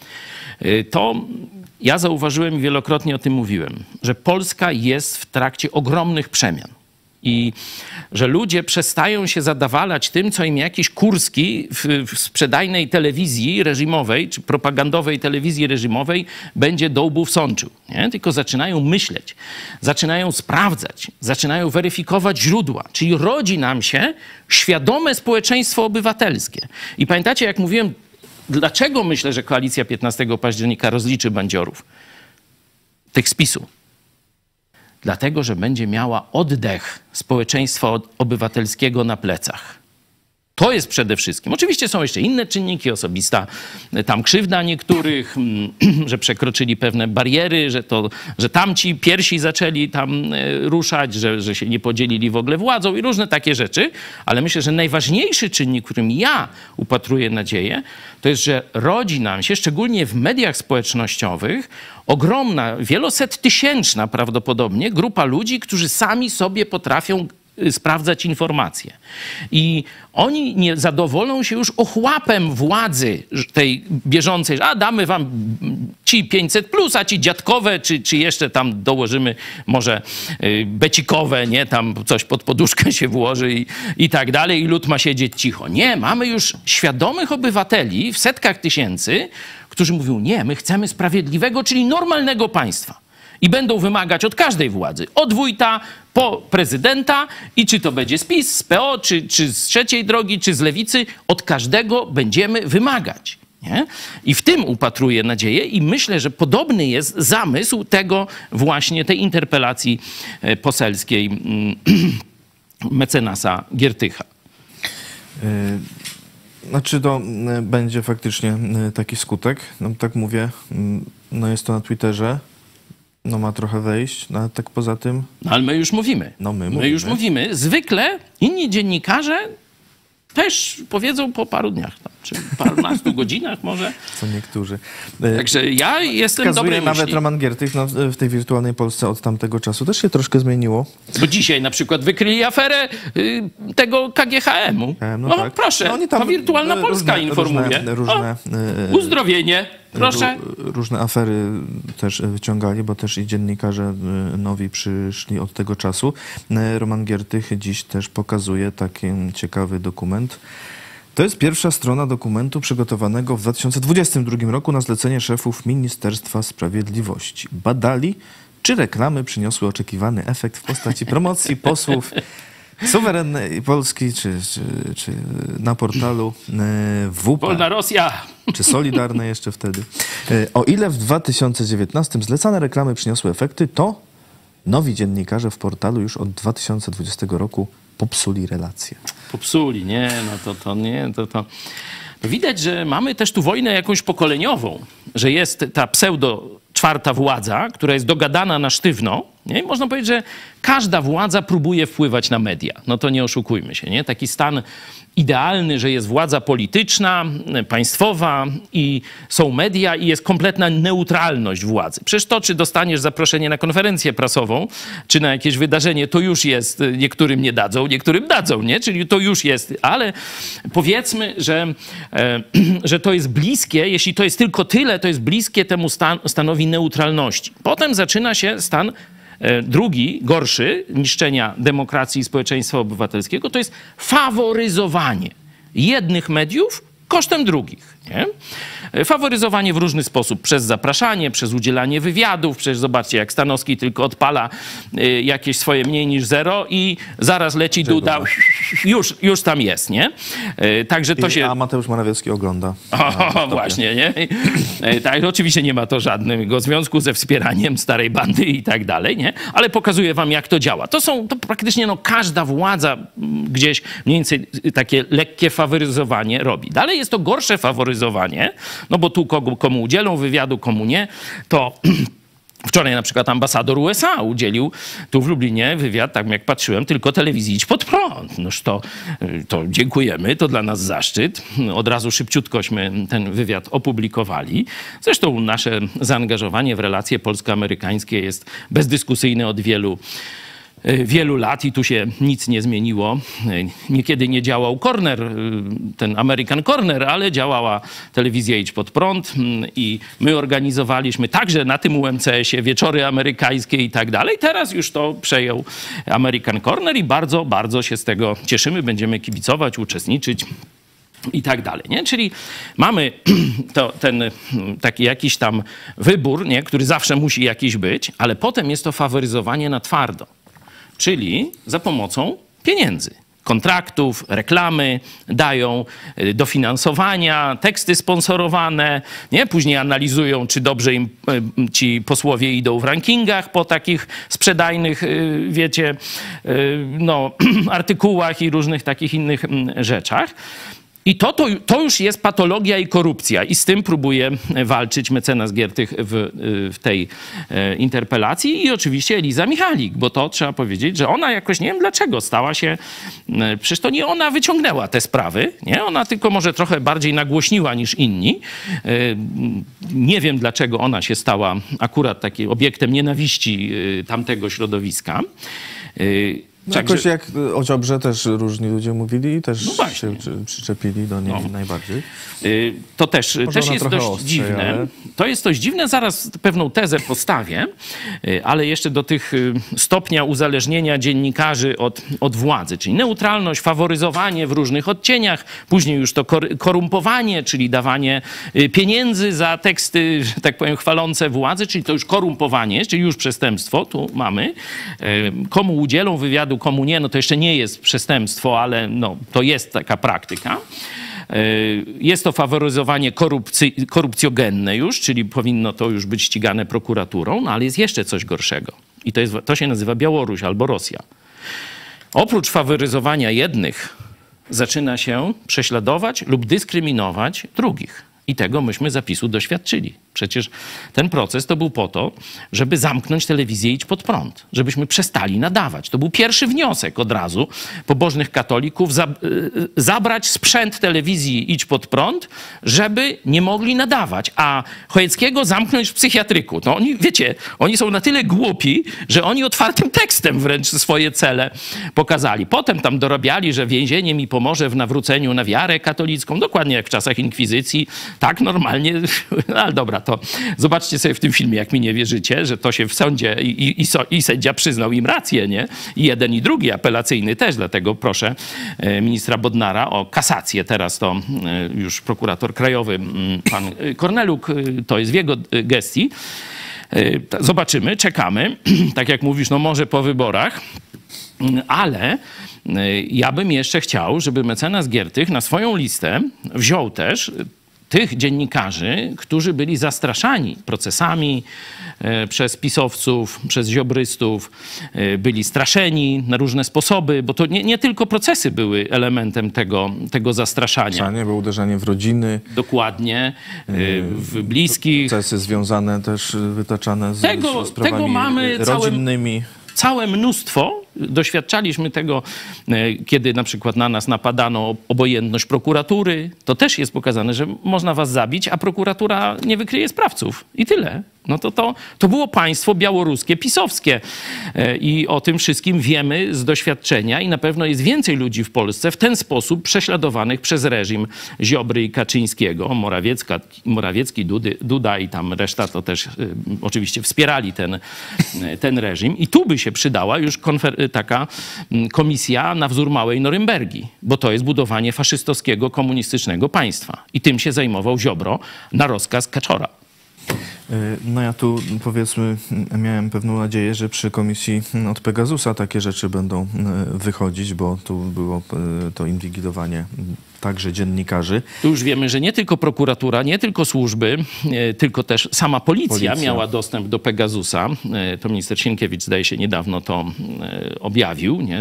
to ja zauważyłem i wielokrotnie o tym mówiłem, że Polska jest w trakcie ogromnych przemian i że ludzie przestają się zadawalać tym, co im jakiś Kurski w sprzedajnej telewizji reżimowej czy propagandowej telewizji reżimowej będzie do łbów sączył, nie? Tylko zaczynają myśleć, zaczynają sprawdzać, zaczynają weryfikować źródła, czyli rodzi nam się świadome społeczeństwo obywatelskie. I pamiętacie, jak mówiłem, dlaczego myślę, że koalicja 15 października rozliczy bandziorów? Tych z PiS-u. Dlatego, że będzie miała oddech społeczeństwa obywatelskiego na plecach. To jest przede wszystkim. Oczywiście są jeszcze inne czynniki, osobista tam krzywda niektórych, że przekroczyli pewne bariery, że tamci pierwsi zaczęli tam ruszać, że się nie podzielili w ogóle władzą i różne takie rzeczy. Ale myślę, że najważniejszy czynnik, którym ja upatruję nadzieję, to jest, że rodzi nam się, szczególnie w mediach społecznościowych, ogromna, wielosettysięczna prawdopodobnie grupa ludzi, którzy sami sobie potrafią sprawdzać informacje. I oni nie zadowolą się już ochłapem władzy tej bieżącej, że damy wam ci 500+, a ci dziadkowe, czy jeszcze tam dołożymy może becikowe, nie? Tam coś pod poduszkę się włoży i tak dalej i lud ma siedzieć cicho. Nie, mamy już świadomych obywateli w setkach tysięcy, którzy mówią, nie, my chcemy sprawiedliwego, czyli normalnego państwa. I będą wymagać od każdej władzy, od wójta po prezydenta i czy to będzie z PiS, z PO, czy z trzeciej drogi, czy z lewicy, od każdego będziemy wymagać. Nie? I w tym upatruję nadzieję i myślę, że podobny jest zamysł tego właśnie, tej interpelacji poselskiej mecenasa Giertycha. Znaczy to będzie faktycznie taki skutek, no tak mówię, no jest to na Twitterze. No ma trochę wejść, no, ale tak poza tym... No, ale my już mówimy. My już mówimy. Zwykle inni dziennikarze też powiedzą po paru dniach, tam, czy parunastu godzinach może. Co niektórzy. Także ja jestem dobrej nawet myśli. Roman Giertych w tej wirtualnej Polsce od tamtego czasu też się troszkę zmieniło. Bo dzisiaj na przykład wykryli aferę tego KGHM-u. No tak. Proszę, to wirtualna Polska informuje. Uzdrowienie. Proszę. Różne afery też wyciągali, bo też i dziennikarze nowi przyszli od tego czasu. Roman Giertych dziś też pokazuje taki ciekawy dokument. To jest pierwsza strona dokumentu przygotowanego w 2022 roku na zlecenie szefów Ministerstwa Sprawiedliwości. Badali, Czy reklamy przyniosły oczekiwany efekt w postaci promocji posłów suwerennej Polski, czy na portalu WP? Wolna Rosja! Czy Solidarne jeszcze wtedy? O ile w 2019 zlecane reklamy przyniosły efekty, to nowi dziennikarze w portalu już od 2020 roku popsuli relacje. Popsuli, nie, no to widać, że mamy też tu wojnę jakąś pokoleniową, że jest ta pseudo-czwarta władza, która jest dogadana na sztywno, nie? Można powiedzieć, że każda władza próbuje wpływać na media. No to nie oszukujmy się, nie? Taki stan idealny, że jest władza polityczna, państwowa i są media i jest kompletna neutralność władzy. Przecież to, czy dostaniesz zaproszenie na konferencję prasową, czy na jakieś wydarzenie, to już jest, niektórym nie dadzą, niektórym dadzą, nie? Czyli to już jest, ale powiedzmy, że to jest bliskie, jeśli to jest tylko tyle, to jest bliskie temu stanowi neutralności. Potem zaczyna się stan drugi, gorszy, niszczenia demokracji i społeczeństwa obywatelskiego, to jest faworyzowanie jednych mediów kosztem drugich. Nie? Faworyzowanie w różny sposób, przez zapraszanie, przez udzielanie wywiadów, przecież zobaczcie, jak Stanowski tylko odpala jakieś swoje mniej niż zero i zaraz leci Duda, już tam jest, nie? Także to się... A Mateusz Morawiecki ogląda. Właśnie, nie? Tak, oczywiście nie ma to żadnego związku ze wspieraniem starej bandy i tak dalej, nie? Ale pokazuję wam, jak to działa. To praktycznie każda władza gdzieś mniej więcej takie lekkie faworyzowanie robi. Dalej jest to gorsze faworyzowanie, no bo tu komu udzielą wywiadu, komu nie, to wczoraj na przykład ambasador USA udzielił tu w Lublinie wywiad, tak jak patrzyłem, tylko telewizji Idź Pod Prąd. Noż to dziękujemy, to dla nas zaszczyt. Od razu szybciutkośmy ten wywiad opublikowali. Zresztą nasze zaangażowanie w relacje polsko-amerykańskie jest bezdyskusyjne od wielu lat i tu się nic nie zmieniło. Niekiedy nie działał Corner, ten American Corner, ale działała telewizja Idź Pod Prąd i my organizowaliśmy także na tym UMCS-ie wieczory amerykańskie i tak dalej. Teraz już to przejął American Corner i bardzo, bardzo się z tego cieszymy. Będziemy kibicować, uczestniczyć i tak dalej, nie? Czyli mamy ten taki jakiś tam wybór, nie? Który zawsze musi jakiś być, ale potem jest to faworyzowanie na twardo. Czyli za pomocą pieniędzy, kontraktów, reklamy, dają dofinansowania, teksty sponsorowane, nie? Później analizują, czy dobrze im ci posłowie idą w rankingach po takich sprzedajnych, wiecie, artykułach i różnych takich innych rzeczach. I to już jest patologia i korupcja i z tym próbuje walczyć mecenas Giertych w tej interpelacji i oczywiście Eliza Michalik, bo to trzeba powiedzieć, że ona jakoś, nie wiem dlaczego, stała się, przecież to nie ona wyciągnęła te sprawy, nie? Ona tylko może trochę bardziej nagłośniła niż inni. Nie wiem dlaczego ona się stała akurat takim obiektem nienawiści tamtego środowiska. Jakoś jak o Ziobrze też różni ludzie mówili i też się przyczepili do niej najbardziej. To też jest dość dziwne. Ale... To jest dość dziwne, zaraz pewną tezę postawię, ale jeszcze do tych stopnia uzależnienia dziennikarzy od władzy, czyli neutralność, faworyzowanie w różnych odcieniach, później już to korumpowanie, czyli dawanie pieniędzy za teksty, że tak powiem, chwalące władzę, czyli to już korumpowanie, czyli już przestępstwo, tu mamy. Komu udzielą wywiadu, komu nie, no to jeszcze nie jest przestępstwo, ale to jest taka praktyka. Jest to faworyzowanie korupcjogenne już, czyli powinno to już być ścigane prokuraturą, no ale jest jeszcze coś gorszego. I to się nazywa Białoruś albo Rosja. Oprócz faworyzowania jednych zaczyna się prześladować lub dyskryminować drugich. I tego myśmy zapisu doświadczyli. Przecież ten proces to był po to, żeby zamknąć telewizję Idź Pod Prąd, żebyśmy przestali nadawać. To był pierwszy wniosek od razu pobożnych katolików, zabrać sprzęt telewizji Idź Pod Prąd, żeby nie mogli nadawać, a Chojeckiego zamknąć w psychiatryku. No oni, wiecie, oni są na tyle głupi, że oni otwartym tekstem wręcz swoje cele pokazali. Potem tam dorabiali, że więzienie mi pomoże w nawróceniu na wiarę katolicką, dokładnie jak w czasach inkwizycji. Tak, normalnie, ale dobra, to zobaczcie sobie w tym filmie, jak mi nie wierzycie, że to się w sądzie i sędzia przyznał im rację, nie? I jeden i drugi, apelacyjny też, dlatego proszę ministra Bodnara o kasację. Teraz to już prokurator krajowy, pan Korneluk, to jest w jego gestii. Zobaczymy, czekamy. Tak jak mówisz, no może po wyborach, ale ja bym jeszcze chciał, żeby mecenas Giertych na swoją listę wziął też tych dziennikarzy, którzy byli zastraszani procesami przez pisowców, przez ziobrystów, byli straszeni na różne sposoby, bo to nie tylko procesy były elementem tego zastraszania. Było uderzanie w rodziny. Dokładnie, w bliskich. Procesy związane też, wytaczane z sprawami tego mamy rodzinnymi. Całe mnóstwo. Doświadczaliśmy tego, kiedy na przykład na nas napadano o obojętność prokuratury. To też jest pokazane, że można was zabić, a prokuratura nie wykryje sprawców. I tyle. No to było państwo białoruskie, pisowskie. I o tym wszystkim wiemy z doświadczenia i na pewno jest więcej ludzi w Polsce w ten sposób prześladowanych przez reżim Ziobry i Kaczyńskiego. Morawiecki, Duda i tam reszta to też oczywiście wspierali ten reżim. I tu by się przydała już taka komisja na wzór Małej Norymbergi, bo to jest budowanie faszystowskiego, komunistycznego państwa. I tym się zajmował Ziobro na rozkaz Kaczora. No ja tu, powiedzmy, miałem pewną nadzieję, że przy komisji od Pegasusa takie rzeczy będą wychodzić, bo tu było to inwigilowanie także dziennikarzy. Tu już wiemy, że nie tylko prokuratura, nie tylko służby, tylko też sama policja miała dostęp do Pegasusa. To minister Sienkiewicz, zdaje się, niedawno to objawił, nie?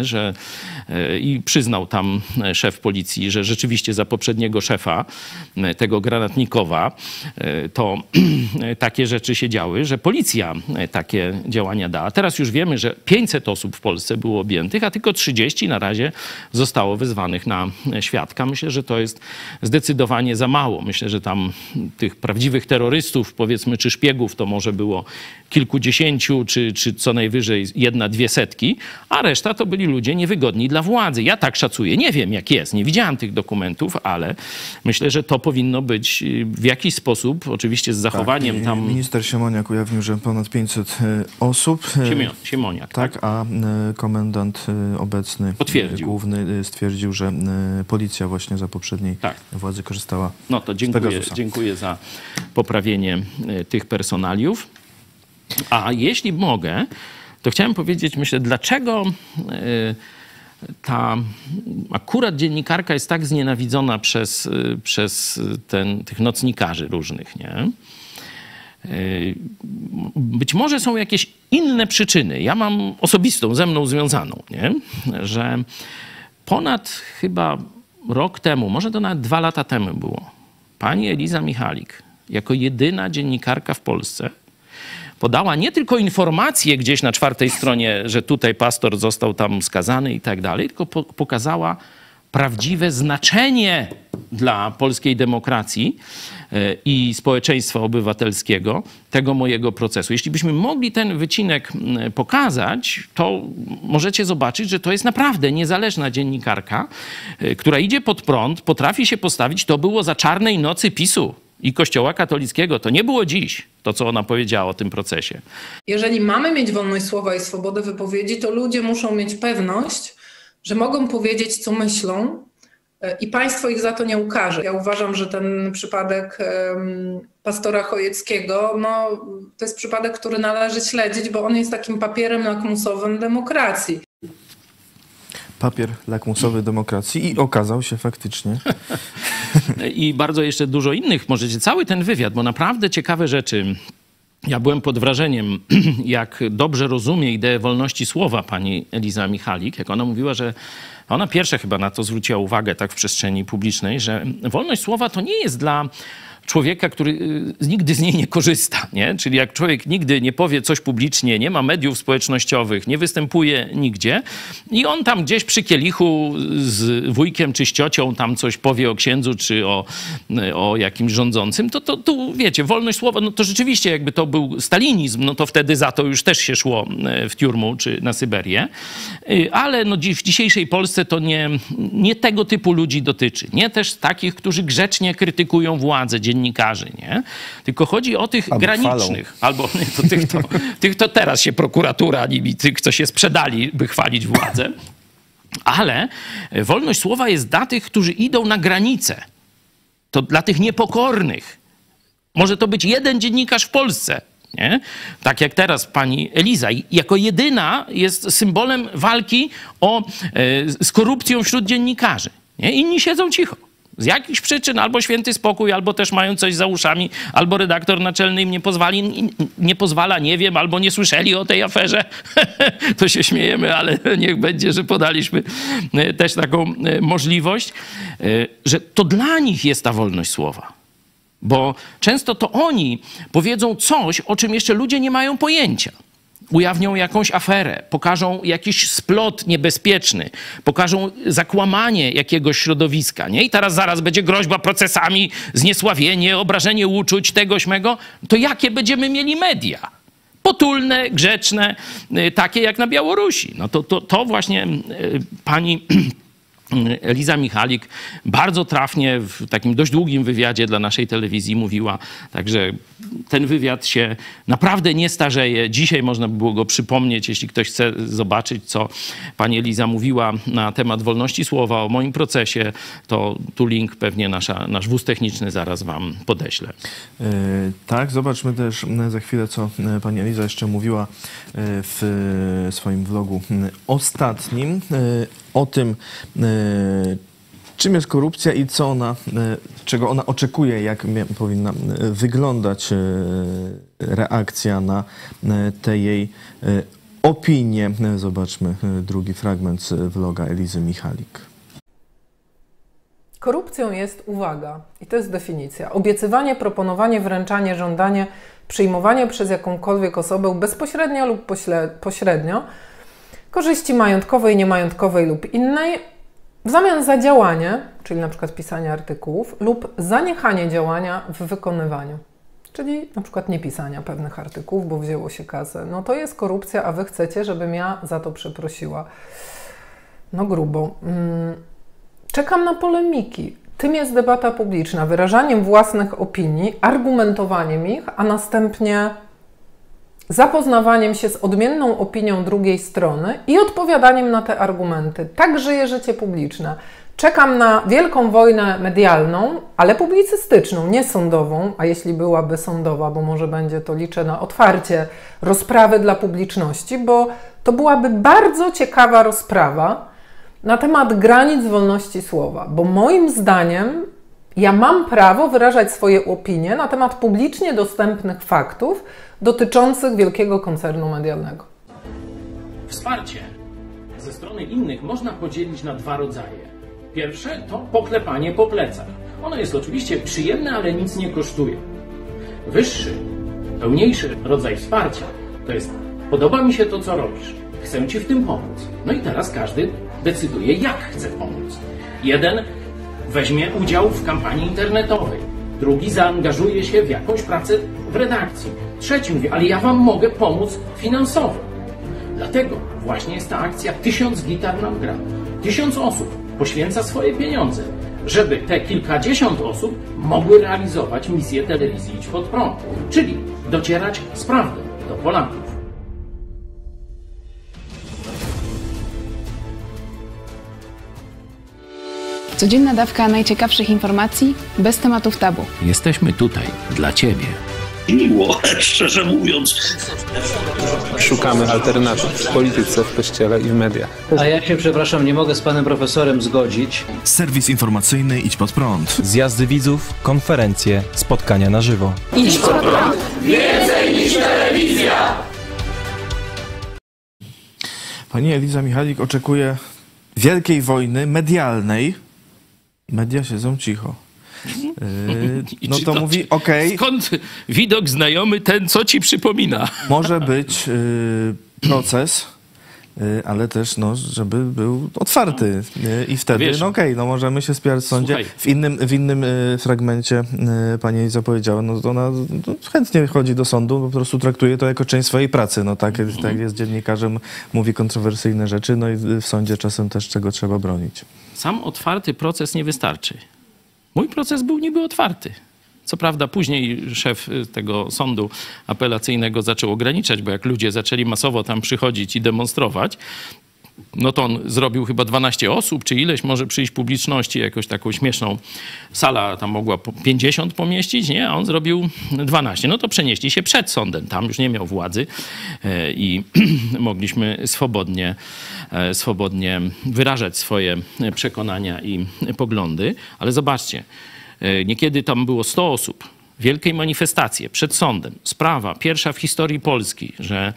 I przyznał tam szef policji, że rzeczywiście za poprzedniego szefa, tego granatnikowa, to takie rzeczy się działy, że policja takie działania dała. Teraz już wiemy, że 500 osób w Polsce było objętych, a tylko 30 na razie zostało wezwanych na świadka. Myślę, że to jest zdecydowanie za mało. Myślę, że tam tych prawdziwych terrorystów, powiedzmy, czy szpiegów, to może było kilkudziesięciu, czy co najwyżej 1-2 setki, a reszta to byli ludzie niewygodni dla władzy. Ja tak szacuję. Nie wiem, jak jest. Nie widziałem tych dokumentów, ale myślę, że to powinno być w jakiś sposób, oczywiście z zachowaniem tam... Minister Siemoniak ujawnił, że ponad 500 osób. Siemoniak, tak? A komendant obecny, główny, stwierdził, że policja właśnie za poprzedniej władzy korzystała. No to dziękuję za poprawienie tych personaliów. A jeśli mogę, to chciałem powiedzieć, myślę, dlaczego ta akurat dziennikarka jest tak znienawidzona przez tych nocnikarzy różnych, nie? Być może są jakieś inne przyczyny. Ja mam osobistą, ze mną związaną, nie? Że ponad chyba rok temu, może to nawet 2 lata temu było, pani Eliza Michalik jako jedyna dziennikarka w Polsce podała nie tylko informację gdzieś na 4. stronie, że tutaj pastor został tam skazany i tak dalej, tylko pokazała prawdziwe znaczenie dla polskiej demokracji i społeczeństwa obywatelskiego tego mojego procesu. Jeśli byśmy mogli ten wycinek pokazać, to możecie zobaczyć, że to jest naprawdę niezależna dziennikarka, która idzie pod prąd, potrafi się postawić. To było za czarnej nocy PiS-u i Kościoła katolickiego. To nie było dziś, to co ona powiedziała o tym procesie. Jeżeli mamy mieć wolność słowa i swobodę wypowiedzi, to ludzie muszą mieć pewność, że mogą powiedzieć, co myślą i państwo ich za to nie ukarze. Ja uważam, że ten przypadek pastora Chojeckiego, no, to jest przypadek, który należy śledzić, bo on jest takim papierem lakmusowym demokracji. Papier lakmusowy demokracji i okazał się faktycznie. I bardzo jeszcze dużo innych. Możecie cały ten wywiad, bo naprawdę ciekawe rzeczy. Ja byłem pod wrażeniem, jak dobrze rozumie ideę wolności słowa pani Eliza Michalik, jak ona mówiła, że ona pierwsza chyba na to zwróciła uwagę tak w przestrzeni publicznej, że wolność słowa to nie jest dla człowieka, który nigdy z niej nie korzysta, nie? Czyli jak człowiek nigdy nie powie coś publicznie, nie ma mediów społecznościowych, nie występuje nigdzie i on tam gdzieś przy kielichu z wujkiem czy z ciocią tam coś powie o księdzu czy o jakimś rządzącym, to tu wiecie, wolność słowa, no to rzeczywiście jakby to był stalinizm, no to wtedy za to już też się szło w tiurmu czy na Syberię, ale no w dzisiejszej Polsce to nie tego typu ludzi dotyczy, nie też takich, którzy grzecznie krytykują władzę, dziennikarzy, nie? Tylko chodzi o tych granicznych. Albo tych, to teraz się prokuratura, tych, co się sprzedali, by chwalić władzę. Ale wolność słowa jest dla tych, którzy idą na granicę. To dla tych niepokornych. Może to być jeden dziennikarz w Polsce. Nie? Tak jak teraz pani Eliza. Jako jedyna jest symbolem walki z korupcją wśród dziennikarzy. Nie? Inni siedzą cicho. Z jakichś przyczyn, albo święty spokój, albo też mają coś za uszami, albo redaktor naczelny im nie pozwala, nie wiem, albo nie słyszeli o tej aferze. To się śmiejemy, ale niech będzie, że podaliśmy też taką możliwość, że to dla nich jest ta wolność słowa. Bo często to oni powiedzą coś, o czym jeszcze ludzie nie mają pojęcia. Ujawnią jakąś aferę, pokażą jakiś splot niebezpieczny, pokażą zakłamanie jakiegoś środowiska, nie? I teraz zaraz będzie groźba procesami, zniesławienie, obrażenie uczuć, tego, śmego. To jakie będziemy mieli media? Potulne, grzeczne, takie jak na Białorusi. No to właśnie pani Eliza Michalik bardzo trafnie w takim dość długim wywiadzie dla naszej telewizji mówiła. Także ten wywiad się naprawdę nie starzeje. Dzisiaj można by było go przypomnieć, jeśli ktoś chce zobaczyć, co pani Eliza mówiła na temat wolności słowa, o moim procesie, to tu link pewnie nasz wóz techniczny zaraz wam podeślę. Tak, zobaczmy też za chwilę, co pani Eliza jeszcze mówiła w swoim vlogu ostatnim o tym, czym jest korupcja i co czego ona oczekuje, jak powinna wyglądać reakcja na te jej opinie. Zobaczmy drugi fragment z vloga Elizy Michalik. Korupcją jest, uwaga, i to jest definicja, obiecywanie, proponowanie, wręczanie, żądanie, przyjmowanie przez jakąkolwiek osobę bezpośrednio lub pośrednio korzyści majątkowej, niemajątkowej lub innej w zamian za działanie, czyli na przykład pisanie artykułów, lub zaniechanie działania w wykonywaniu, czyli na przykład nie pisania pewnych artykułów, bo wzięło się kasę. No to jest korupcja, a wy chcecie, żebym ja za to przeprosiła. No grubo. Czekam na polemiki. Tym jest debata publiczna, wyrażaniem własnych opinii, argumentowaniem ich, a następnie zapoznawaniem się z odmienną opinią drugiej strony i odpowiadaniem na te argumenty. Tak żyje życie publiczne. Czekam na wielką wojnę medialną, ale publicystyczną, nie sądową, a jeśli byłaby sądowa, bo może będzie, to liczę na otwarcie rozprawy dla publiczności, bo to byłaby bardzo ciekawa rozprawa na temat granic wolności słowa, bo moim zdaniem ja mam prawo wyrażać swoje opinie na temat publicznie dostępnych faktów dotyczących wielkiego koncernu medialnego. Wsparcie ze strony innych można podzielić na dwa rodzaje. Pierwsze to poklepanie po plecach. Ono jest oczywiście przyjemne, ale nic nie kosztuje. Wyższy, pełniejszy rodzaj wsparcia to jest: podoba mi się to, co robisz, chcę ci w tym pomóc. No i teraz każdy decyduje, jak chce pomóc. Jeden weźmie udział w kampanii internetowej, drugi zaangażuje się w jakąś pracę w redakcji, trzeci mówi: ale ja wam mogę pomóc finansowo. Dlatego właśnie jest ta akcja 1000 gitar nam gra. 1000 osób poświęca swoje pieniądze, żeby te kilkadziesiąt osób mogły realizować misję telewizji Idź Pod Prąd, czyli docierać z prawdą do Polaków. Codzienna dawka najciekawszych informacji, bez tematów tabu. Jesteśmy tutaj dla ciebie. Miło, szczerze mówiąc. Szukamy alternatyw w polityce, w kościele i w mediach. A ja się, przepraszam, nie mogę z panem profesorem zgodzić. Serwis informacyjny Idź Pod Prąd. Zjazdy widzów, konferencje, spotkania na żywo. Idź pod prąd! Więcej niż telewizja! Pani Eliza Michalik oczekuje wielkiej wojny medialnej. Media siedzą cicho. No to mówi, okej. Skąd widok znajomy ten, co ci przypomina? Może być proces, ale też, no, żeby był otwarty. I wtedy, Wiesz, no okej, no możemy się spierać w sądzie. Słuchaj. W innym fragmencie pani Eliza powiedziała, no to ona chętnie chodzi do sądu, po prostu traktuje to jako część swojej pracy. No tak jest dziennikarzem, mówi kontrowersyjne rzeczy, no i w sądzie czasem też czego trzeba bronić. Sam otwarty proces nie wystarczy. Mój proces był niby otwarty. Co prawda później szef tego sądu apelacyjnego zaczął ograniczać, bo jak ludzie zaczęli masowo tam przychodzić i demonstrować, no to on zrobił chyba 12 osób, czy ileś może przyjść publiczności, jakoś taką śmieszną. Sala tam mogła 50 pomieścić, nie? A on zrobił 12. No to przenieśli się przed sądem. Tam już nie miał władzy i mogliśmy swobodnie wyrażać swoje przekonania i poglądy. Ale zobaczcie, niekiedy tam było 100 osób. Wielkie manifestacje przed sądem. Sprawa pierwsza w historii Polski, że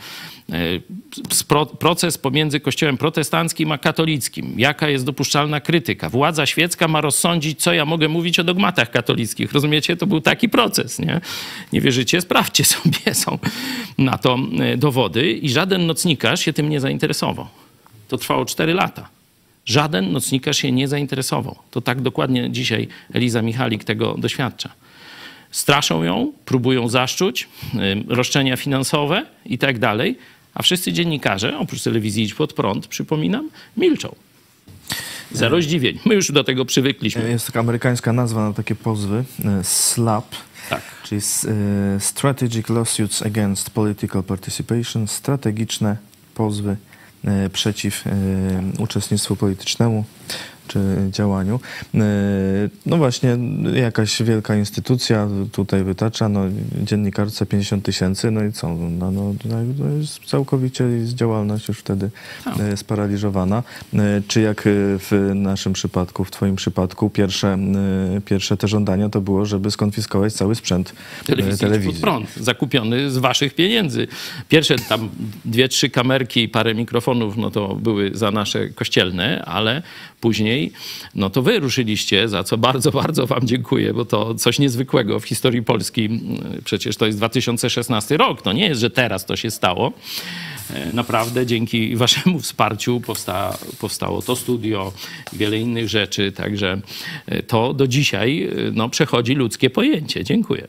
proces pomiędzy kościołem protestanckim a katolickim. Jaka jest dopuszczalna krytyka? Władza świecka ma rozsądzić, co ja mogę mówić o dogmatach katolickich. Rozumiecie? To był taki proces, nie? Nie wierzycie? Sprawdźcie sobie. Są na to dowody. I żaden nocnikarz się tym nie zainteresował. To trwało 4 lata. Żaden nocnikarz się nie zainteresował. To tak dokładnie dzisiaj Eliza Michalik tego doświadcza. Straszą ją, próbują zaszczuć, roszczenia finansowe i tak dalej, a wszyscy dziennikarze, oprócz telewizji Idź Pod Prąd, przypominam, milczą. Zero zdziwień. My już do tego przywykliśmy. Jest taka amerykańska nazwa na takie pozwy, SLAP, tak. Czyli Strategic Lawsuits Against Political Participation, strategiczne pozwy przeciw uczestnictwu politycznemu czy działaniu. No właśnie, jakaś wielka instytucja tutaj wytacza, no dziennikarce 50 000, no i co? No jest całkowicie działalność już wtedy sparaliżowana. Czy jak w naszym przypadku, w twoim przypadku, pierwsze te żądania to było, żeby skonfiskować cały sprzęt telewizji. Pod prąd, zakupiony z waszych pieniędzy. Pierwsze tam 2-3 kamerki i parę mikrofonów, no to były za nasze kościelne, ale później no to wy ruszyliście, za co bardzo, bardzo wam dziękuję, bo to coś niezwykłego w historii Polski. Przecież to jest 2016 rok. To nie jest, że teraz to się stało. Naprawdę dzięki waszemu wsparciu powstało to studio i wiele innych rzeczy. Także to do dzisiaj no, przechodzi ludzkie pojęcie. Dziękuję.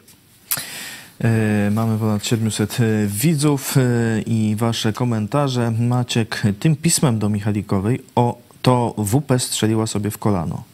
Mamy ponad 700 widzów i wasze komentarze. Maciek, tym pismem do Michalikowej to WP strzeliła sobie w kolano.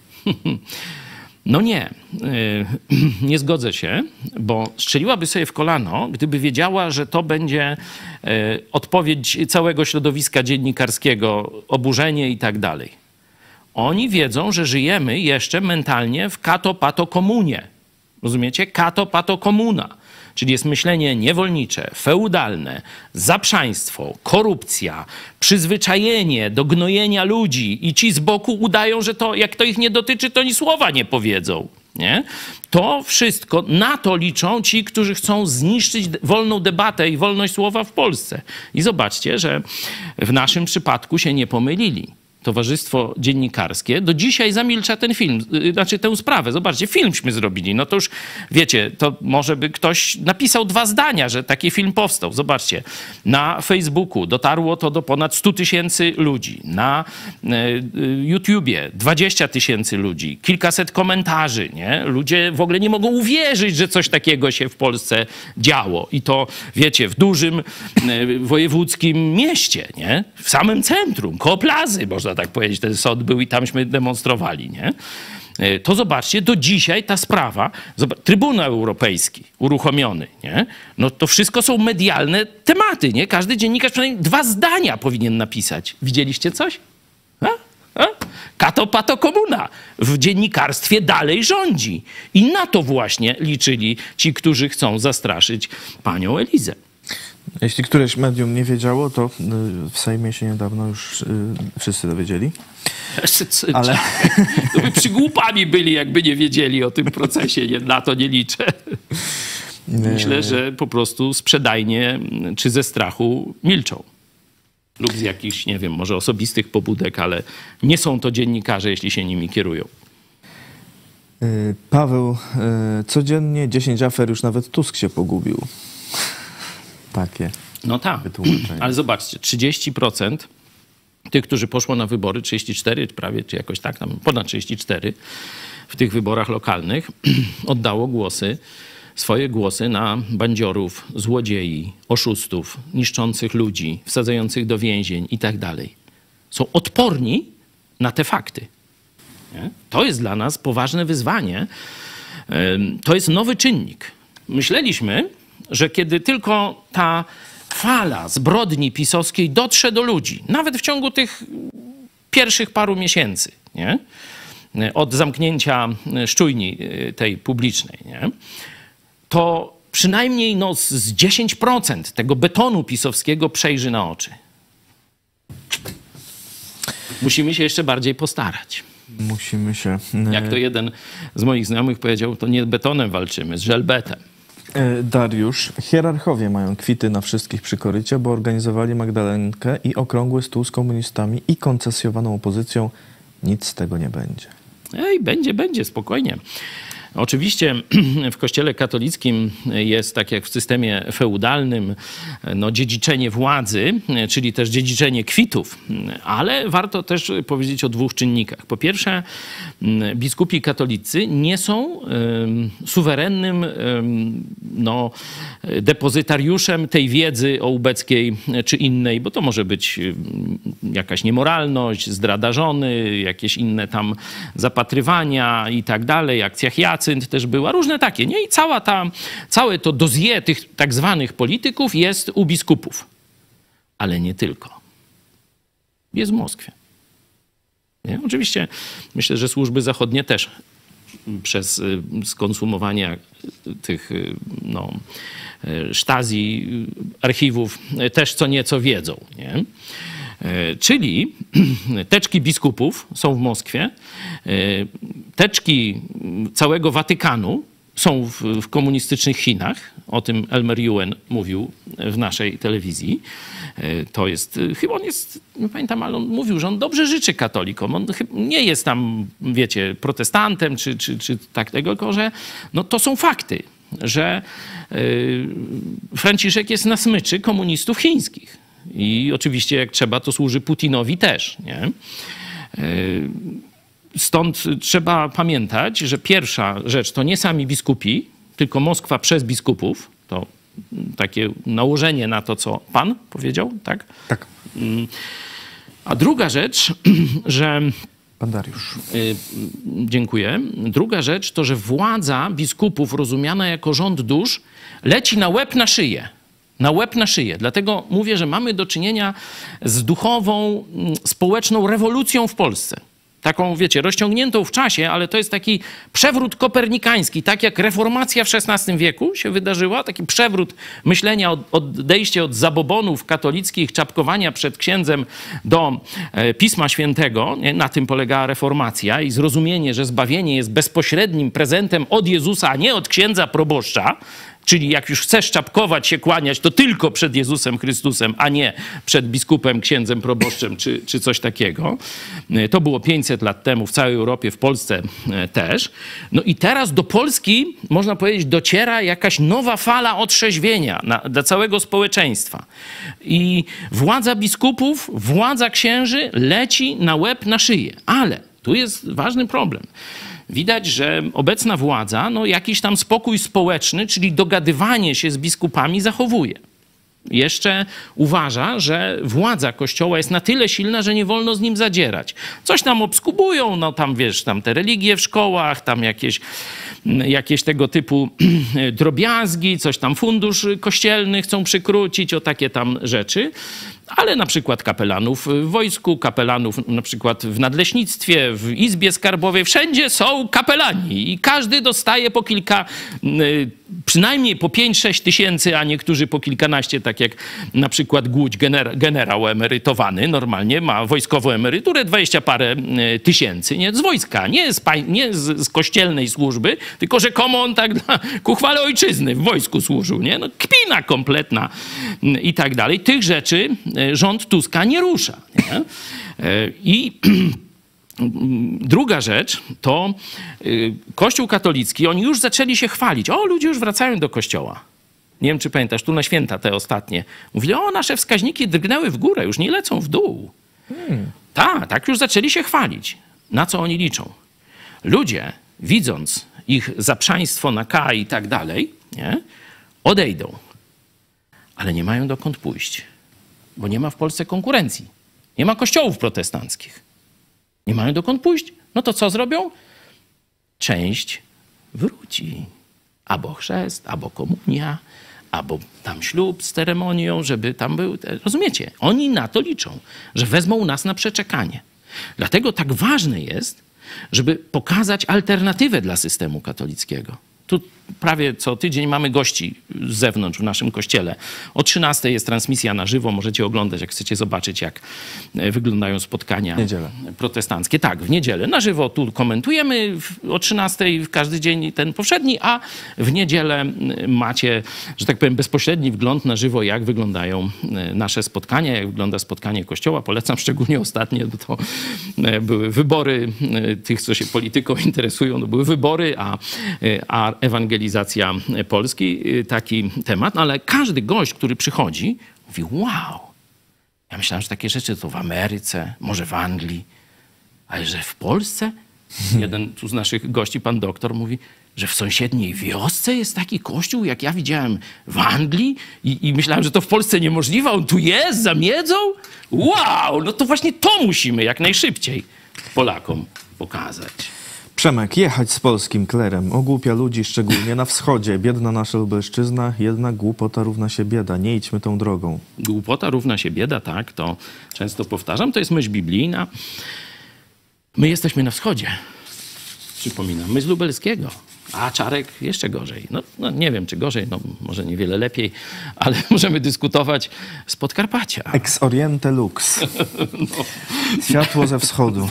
No nie, nie zgodzę się, bo strzeliłaby sobie w kolano, gdyby wiedziała, że to będzie odpowiedź całego środowiska dziennikarskiego, oburzenie i tak dalej. Oni wiedzą, że żyjemy jeszcze mentalnie w kato-pato komunie. Rozumiecie? Kato-pato komuna. Czyli jest myślenie niewolnicze, feudalne, zaprzaństwo, korupcja, przyzwyczajenie do gnojenia ludzi i ci z boku udają, że to, jak to ich nie dotyczy, to ni słowa nie powiedzą. Nie? To wszystko, na to liczą ci, którzy chcą zniszczyć wolną debatę i wolność słowa w Polsce. I zobaczcie, że w naszym przypadku się nie pomylili. Towarzystwo Dziennikarskie do dzisiaj zamilcza ten film, znaczy tę sprawę. Zobaczcie, filmśmy zrobili. No to już, wiecie, to może by ktoś napisał 2 zdania, że taki film powstał. Zobaczcie, na Facebooku dotarło to do ponad 100 000 ludzi. Na YouTubie 20 000 ludzi. Kilkaset komentarzy, nie? Ludzie w ogóle nie mogą uwierzyć, że coś takiego się w Polsce działo. I to, wiecie, w dużym wojewódzkim mieście, nie? W samym centrum, koło Plazy, można tak powiedzieć, ten sąd był i tamśmy demonstrowali, nie? To zobaczcie, do dzisiaj ta sprawa, Trybunał Europejski uruchomiony, nie? No to wszystko są medialne tematy, nie? Każdy dziennikarz przynajmniej 2 zdania powinien napisać. Widzieliście coś? Kato-pato komuna w dziennikarstwie dalej rządzi. I na to właśnie liczyli ci, którzy chcą zastraszyć panią Elizę. Jeśli któreś medium nie wiedziało, to w Sejmie się niedawno już wszyscy dowiedzieli. Ale to by przygłupami byli, jakby nie wiedzieli o tym procesie. Na to nie liczę. Myślę, że po prostu sprzedajnie czy ze strachu milczą. Lub z jakichś, nie wiem, może osobistych pobudek, ale nie są to dziennikarze, jeśli się nimi kierują. Paweł, codziennie 10 afer, już nawet Tusk się pogubił. Takie. No tak, ale zobaczcie, 30% tych, którzy poszło na wybory, 34 prawie, czy jakoś tak, tam ponad 34 w tych wyborach lokalnych oddało swoje głosy na bandziorów, złodziei, oszustów, niszczących ludzi, wsadzających do więzień i tak dalej. Są odporni na te fakty. Nie? To jest dla nas poważne wyzwanie. To jest nowy czynnik. Myśleliśmy, że kiedy tylko ta fala zbrodni pisowskiej dotrze do ludzi, nawet w ciągu tych pierwszych paru miesięcy, nie? Od zamknięcia szczujni tej publicznej, nie? To przynajmniej no, z 10% tego betonu pisowskiego przejrzy na oczy. Musimy się jeszcze bardziej postarać. Musimy się... Jak to jeden z moich znajomych powiedział, to nie betonem walczymy, z żelbetem. Dariusz, hierarchowie mają kwity na wszystkich przy korycie, bo organizowali Magdalenkę i okrągły stół z komunistami i koncesjowaną opozycją. Nic z tego nie będzie. Ej, będzie, spokojnie. Oczywiście w Kościele katolickim jest, tak jak w systemie feudalnym, no, dziedziczenie władzy, czyli też dziedziczenie kwitów, ale warto też powiedzieć o dwóch czynnikach. Po pierwsze, biskupi katolicy nie są suwerennym no, depozytariuszem tej wiedzy o ubeckiej czy innej, bo to może być jakaś niemoralność, zdrada żony, jakieś inne tam zapatrywania i tak dalej, akcja Hyacynt też była, różne takie, nie? I całe to dossier tych tak zwanych polityków jest u biskupów. Ale nie tylko. Jest w Moskwie. Nie? Oczywiście myślę, że służby zachodnie też przez skonsumowanie tych no, Stasi, archiwów też co nieco wiedzą. Nie? Czyli teczki biskupów są w Moskwie, teczki całego Watykanu są w komunistycznych Chinach. O tym Elmer Yuen mówił w naszej telewizji. To jest, chyba on jest, nie pamiętam, ale on mówił, że on dobrze życzy katolikom. On nie jest tam, wiecie, protestantem czy tak tego, tylko że no, to są fakty, że Franciszek jest na smyczy komunistów chińskich. I oczywiście jak trzeba, to służy Putinowi też, nie? Stąd trzeba pamiętać, że pierwsza rzecz to nie sami biskupi, tylko Moskwa przez biskupów. To takie nałożenie na to, co pan powiedział, tak? Tak. A druga rzecz, że... Pan Dariusz. Dziękuję. Druga rzecz to, że władza biskupów rozumiana jako rząd dusz leci na łeb na szyję. Na łeb na szyję. Dlatego mówię, że mamy do czynienia z duchową, społeczną rewolucją w Polsce. Taką, wiecie, rozciągniętą w czasie, ale to jest taki przewrót kopernikański, tak jak reformacja w XVI wieku się wydarzyła, taki przewrót myślenia, odejście od zabobonów katolickich, czapkowania przed księdzem do Pisma Świętego. Na tym polegała reformacja i zrozumienie, że zbawienie jest bezpośrednim prezentem od Jezusa, a nie od księdza proboszcza. Czyli jak już chcesz czapkować się, kłaniać, to tylko przed Jezusem Chrystusem, a nie przed biskupem, księdzem, proboszczem czy coś takiego. To było 500 lat temu w całej Europie, w Polsce też. No i teraz do Polski, można powiedzieć, dociera jakaś nowa fala otrzeźwienia dla całego społeczeństwa. I władza biskupów, władza księży leci na łeb, na szyję. Ale tu jest ważny problem. Widać, że obecna władza no, jakiś tam spokój społeczny, czyli dogadywanie się z biskupami zachowuje. Jeszcze uważa, że władza Kościoła jest na tyle silna, że nie wolno z nim zadzierać. Coś tam obskubują, no tam wiesz, tam te religie w szkołach, tam jakieś tego typu drobiazgi, coś tam fundusz kościelny chcą przykrócić, o takie tam rzeczy. Ale na przykład kapelanów w wojsku, kapelanów na przykład w nadleśnictwie, w Izbie Skarbowej, wszędzie są kapelani i każdy dostaje po kilka, przynajmniej po 5-6 tysięcy, a niektórzy po kilkanaście, tak jak na przykład Głódź, generał emerytowany, normalnie ma wojskową emeryturę, 20 parę tysięcy, nie? Z wojska, nie z kościelnej służby, tylko rzekomo on tak ku chwale ojczyzny w wojsku służył, nie? No, kpina kompletna i tak dalej. Tych rzeczy rząd Tuska nie rusza. Nie? I druga rzecz to Kościół katolicki, oni już zaczęli się chwalić. O, ludzie już wracają do kościoła. Nie wiem, czy pamiętasz, tu na święta te ostatnie. Mówili, o, nasze wskaźniki drgnęły w górę, już nie lecą w dół. Tak już zaczęli się chwalić. Na co oni liczą? Ludzie, widząc ich zaprzaństwo na K i tak dalej, nie? Odejdą. Ale nie mają dokąd pójść. Bo nie ma w Polsce konkurencji. Nie ma kościołów protestanckich. Nie mają dokąd pójść. No to co zrobią? Część wróci. Albo chrzest, albo komunia, albo tam ślub z ceremonią, żeby tam był... Rozumiecie? Oni na to liczą, że wezmą nas na przeczekanie. Dlatego tak ważne jest, żeby pokazać alternatywę dla systemu katolickiego. Tu prawie co tydzień mamy gości z zewnątrz w naszym kościele. O 13:00 jest transmisja na żywo. Możecie oglądać, jak chcecie zobaczyć, jak wyglądają spotkania protestanckie. Tak, w niedzielę. Na żywo tu komentujemy o 13:00 w każdy dzień ten powszedni, a w niedzielę macie, że tak powiem, bezpośredni wgląd na żywo, jak wyglądają nasze spotkania, jak wygląda spotkanie Kościoła. Polecam szczególnie ostatnie, bo to były wybory tych, co się polityką interesują. To były wybory, a ewangelizacja Polski, taki temat, no ale każdy gość, który przychodzi, mówi wow, ja myślałem, że takie rzeczy to w Ameryce, może w Anglii, ale że w Polsce? Jeden tu z naszych gości, pan doktor, mówi, że w sąsiedniej wiosce jest taki kościół, jak ja widziałem w Anglii i myślałem, że to w Polsce niemożliwe, on tu jest, za miedzą? Wow, no to właśnie to musimy jak najszybciej Polakom pokazać. Przemek, jechać z polskim klerem ogłupia ludzi, szczególnie na wschodzie. Biedna nasza Lubelszczyzna, jednak głupota równa się bieda. Nie idźmy tą drogą. Głupota równa się bieda, tak, to często powtarzam. To jest myśl biblijna. My jesteśmy na wschodzie. Przypominam, my z Lubelskiego. A Czarek jeszcze gorzej. No nie wiem, czy gorzej, no może niewiele lepiej, ale możemy dyskutować z Podkarpacia. Ex oriente lux. No. Światło ze wschodu.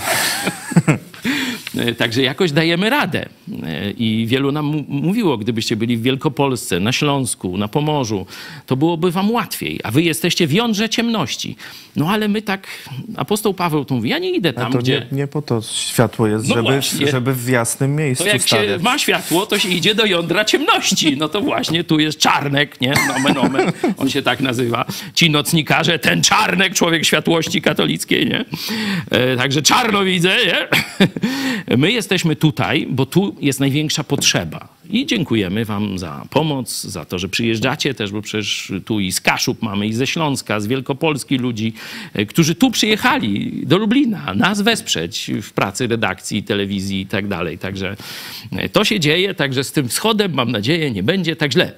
Także jakoś dajemy radę. I wielu nam mówiło, gdybyście byli w Wielkopolsce, na Śląsku, na Pomorzu, to byłoby wam łatwiej, a wy jesteście w jądrze ciemności. No ale my tak, apostoł Paweł tu mówi, ja nie idę tam, to gdzie... Nie po to światło jest, żeby w jasnym miejscu to jak stawiać. się ma światło, to się idzie do jądra ciemności. No to właśnie tu jest Czarnek, nie? Nomen omen, on się tak nazywa. Ci nocnikarze, ten Czarnek, człowiek światłości katolickiej, nie? Także czarno widzę, nie? My jesteśmy tutaj, bo tu jest największa potrzeba. I dziękujemy wam za pomoc, za to, że przyjeżdżacie też, bo przecież tu i z Kaszub mamy, i ze Śląska, z Wielkopolski ludzi, którzy tu przyjechali do Lublina nas wesprzeć w pracy redakcji, telewizji i tak dalej. Także to się dzieje, także z tym wschodem, mam nadzieję, nie będzie tak źle.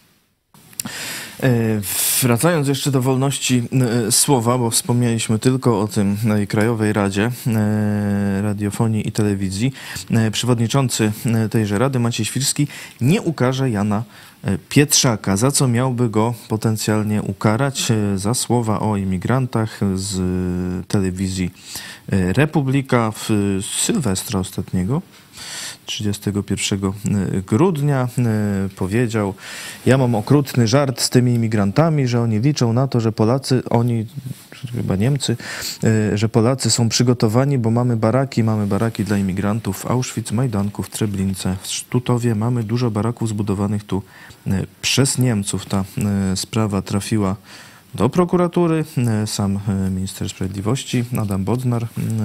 Wracając jeszcze do wolności słowa, bo wspomnieliśmy tylko o tym na Krajowej Radzie Radiofonii i Telewizji. Przewodniczący tejże Rady, Maciej Świrski, nie ukarze Jana Pietrzaka, za co miałby go potencjalnie ukarać? Za słowa o imigrantach z telewizji Republika w Sylwestra ostatniego. 31 grudnia powiedział: ja mam okrutny żart z tymi imigrantami, że oni liczą na to, że Polacy, chyba Niemcy, że Polacy są przygotowani, bo mamy baraki dla imigrantów w Auschwitz, Majdanku, w Treblince, w Sztutowie. Mamy dużo baraków zbudowanych tu przez Niemców. Ta sprawa trafiła do prokuratury. Sam minister sprawiedliwości Adam Bodnar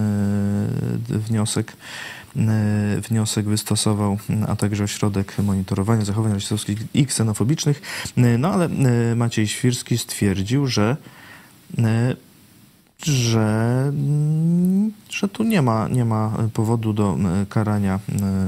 wniosek wystosował, a także Ośrodek Monitorowania Zachowań Rasistowskich i Ksenofobicznych. No ale Maciej Świrski stwierdził, że tu nie ma powodu do karania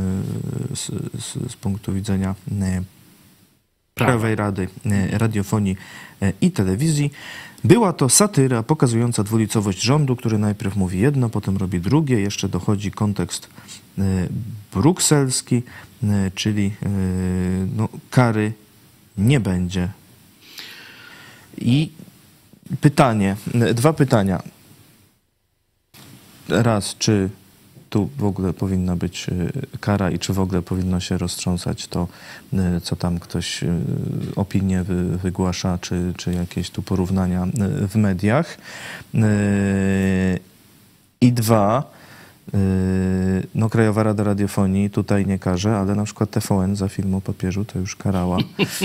z punktu widzenia Krajowej Rady Radiofonii i Telewizji. Była to satyra pokazująca dwulicowość rządu, który najpierw mówi jedno, potem robi drugie. Jeszcze dochodzi kontekst brukselski, czyli kary nie będzie. I dwa pytania. Raz, czy tu w ogóle powinna być kara i czy w ogóle powinno się roztrząsać to, co tam ktoś opinie wygłasza, czy jakieś tu porównania w mediach. I dwa, Krajowa Rada Radiofonii tutaj nie karze, ale na przykład TVN za film o papieżu to już karała.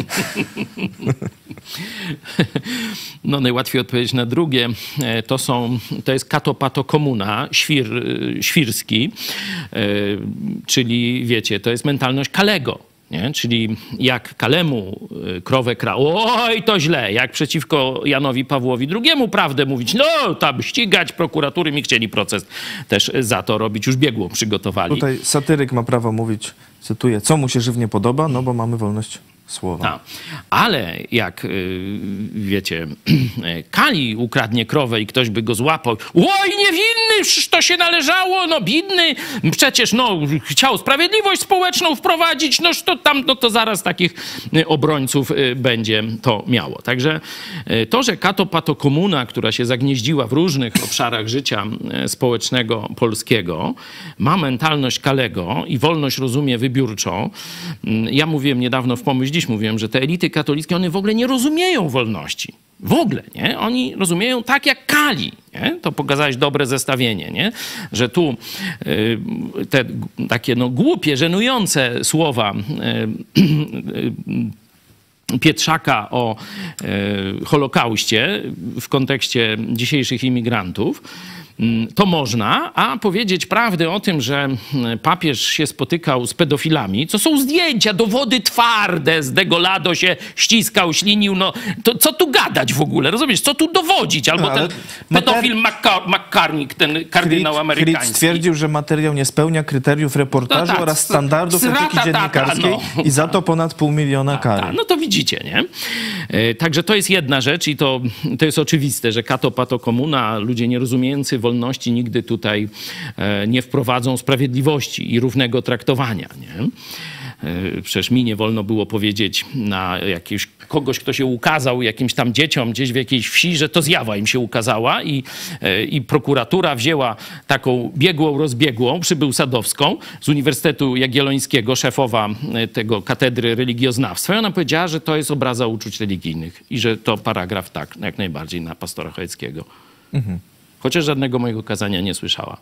No najłatwiej odpowiedzieć na drugie. To jest Kato Pato Komuna, Świrski, czyli wiecie, to jest mentalność Kalego. Nie? Czyli jak Kalemu krowę oj to źle, jak przeciwko Janowi Pawłowi II prawdę mówić, no tam ścigać, prokuratury mi chcieli proces też za to robić, już biegło przygotowali. Tutaj satyryk ma prawo mówić, cytuję, co mu się żywnie podoba, no bo mamy wolność słowa. Ale jak wiecie, Kali ukradnie krowę i ktoś by go złapał. Oj, niewinny, przecież to się należało, no bidny, przecież no chciał sprawiedliwość społeczną wprowadzić, no to zaraz takich obrońców będzie to miało. Także to, że kato pato komuna, która się zagnieździła w różnych obszarach życia społecznego polskiego, ma mentalność Kalego i wolność rozumie wybiórczo. Ja mówiłem niedawno w Pomyśl Dziś, mówiłem, że te elity katolickie, one w ogóle nie rozumieją wolności. W ogóle, nie? Oni rozumieją tak jak Kali, nie? To pokazałeś dobre zestawienie, nie? Że tu te takie no głupie, żenujące słowa Pietrzaka o Holokauście w kontekście dzisiejszych imigrantów, to można, a powiedzieć prawdę o tym, że papież się spotykał z pedofilami, co są zdjęcia, dowody twarde, z Degolado się ściskał, ślinił, no to co tu gadać w ogóle, rozumiesz, co tu dowodzić? Albo ten pedofil McCartney, ten kardynał amerykański. Fried stwierdził, że materiał nie spełnia kryteriów reportażu oraz standardów etyki dziennikarskiej i za to ponad 500 000 kary. No to widzicie, nie? Także to jest jedna rzecz i to jest oczywiste, że kato pato komuna, ludzie nierozumiejący wolności nigdy tutaj nie wprowadzą sprawiedliwości i równego traktowania, nie? Przecież mi nie wolno było powiedzieć na jakiegoś kogoś, kto się ukazał jakimś tam dzieciom gdzieś w jakiejś wsi, że to zjawa im się ukazała i prokuratura wzięła taką biegłą, rozbiegłą, przybył Sadowską z Uniwersytetu Jagiellońskiego, szefowa tego katedry religioznawstwa i ona powiedziała, że to jest obraza uczuć religijnych i że to paragraf tak, jak najbardziej na pastora Chojeckiego. Chociaż żadnego mojego kazania nie słyszała.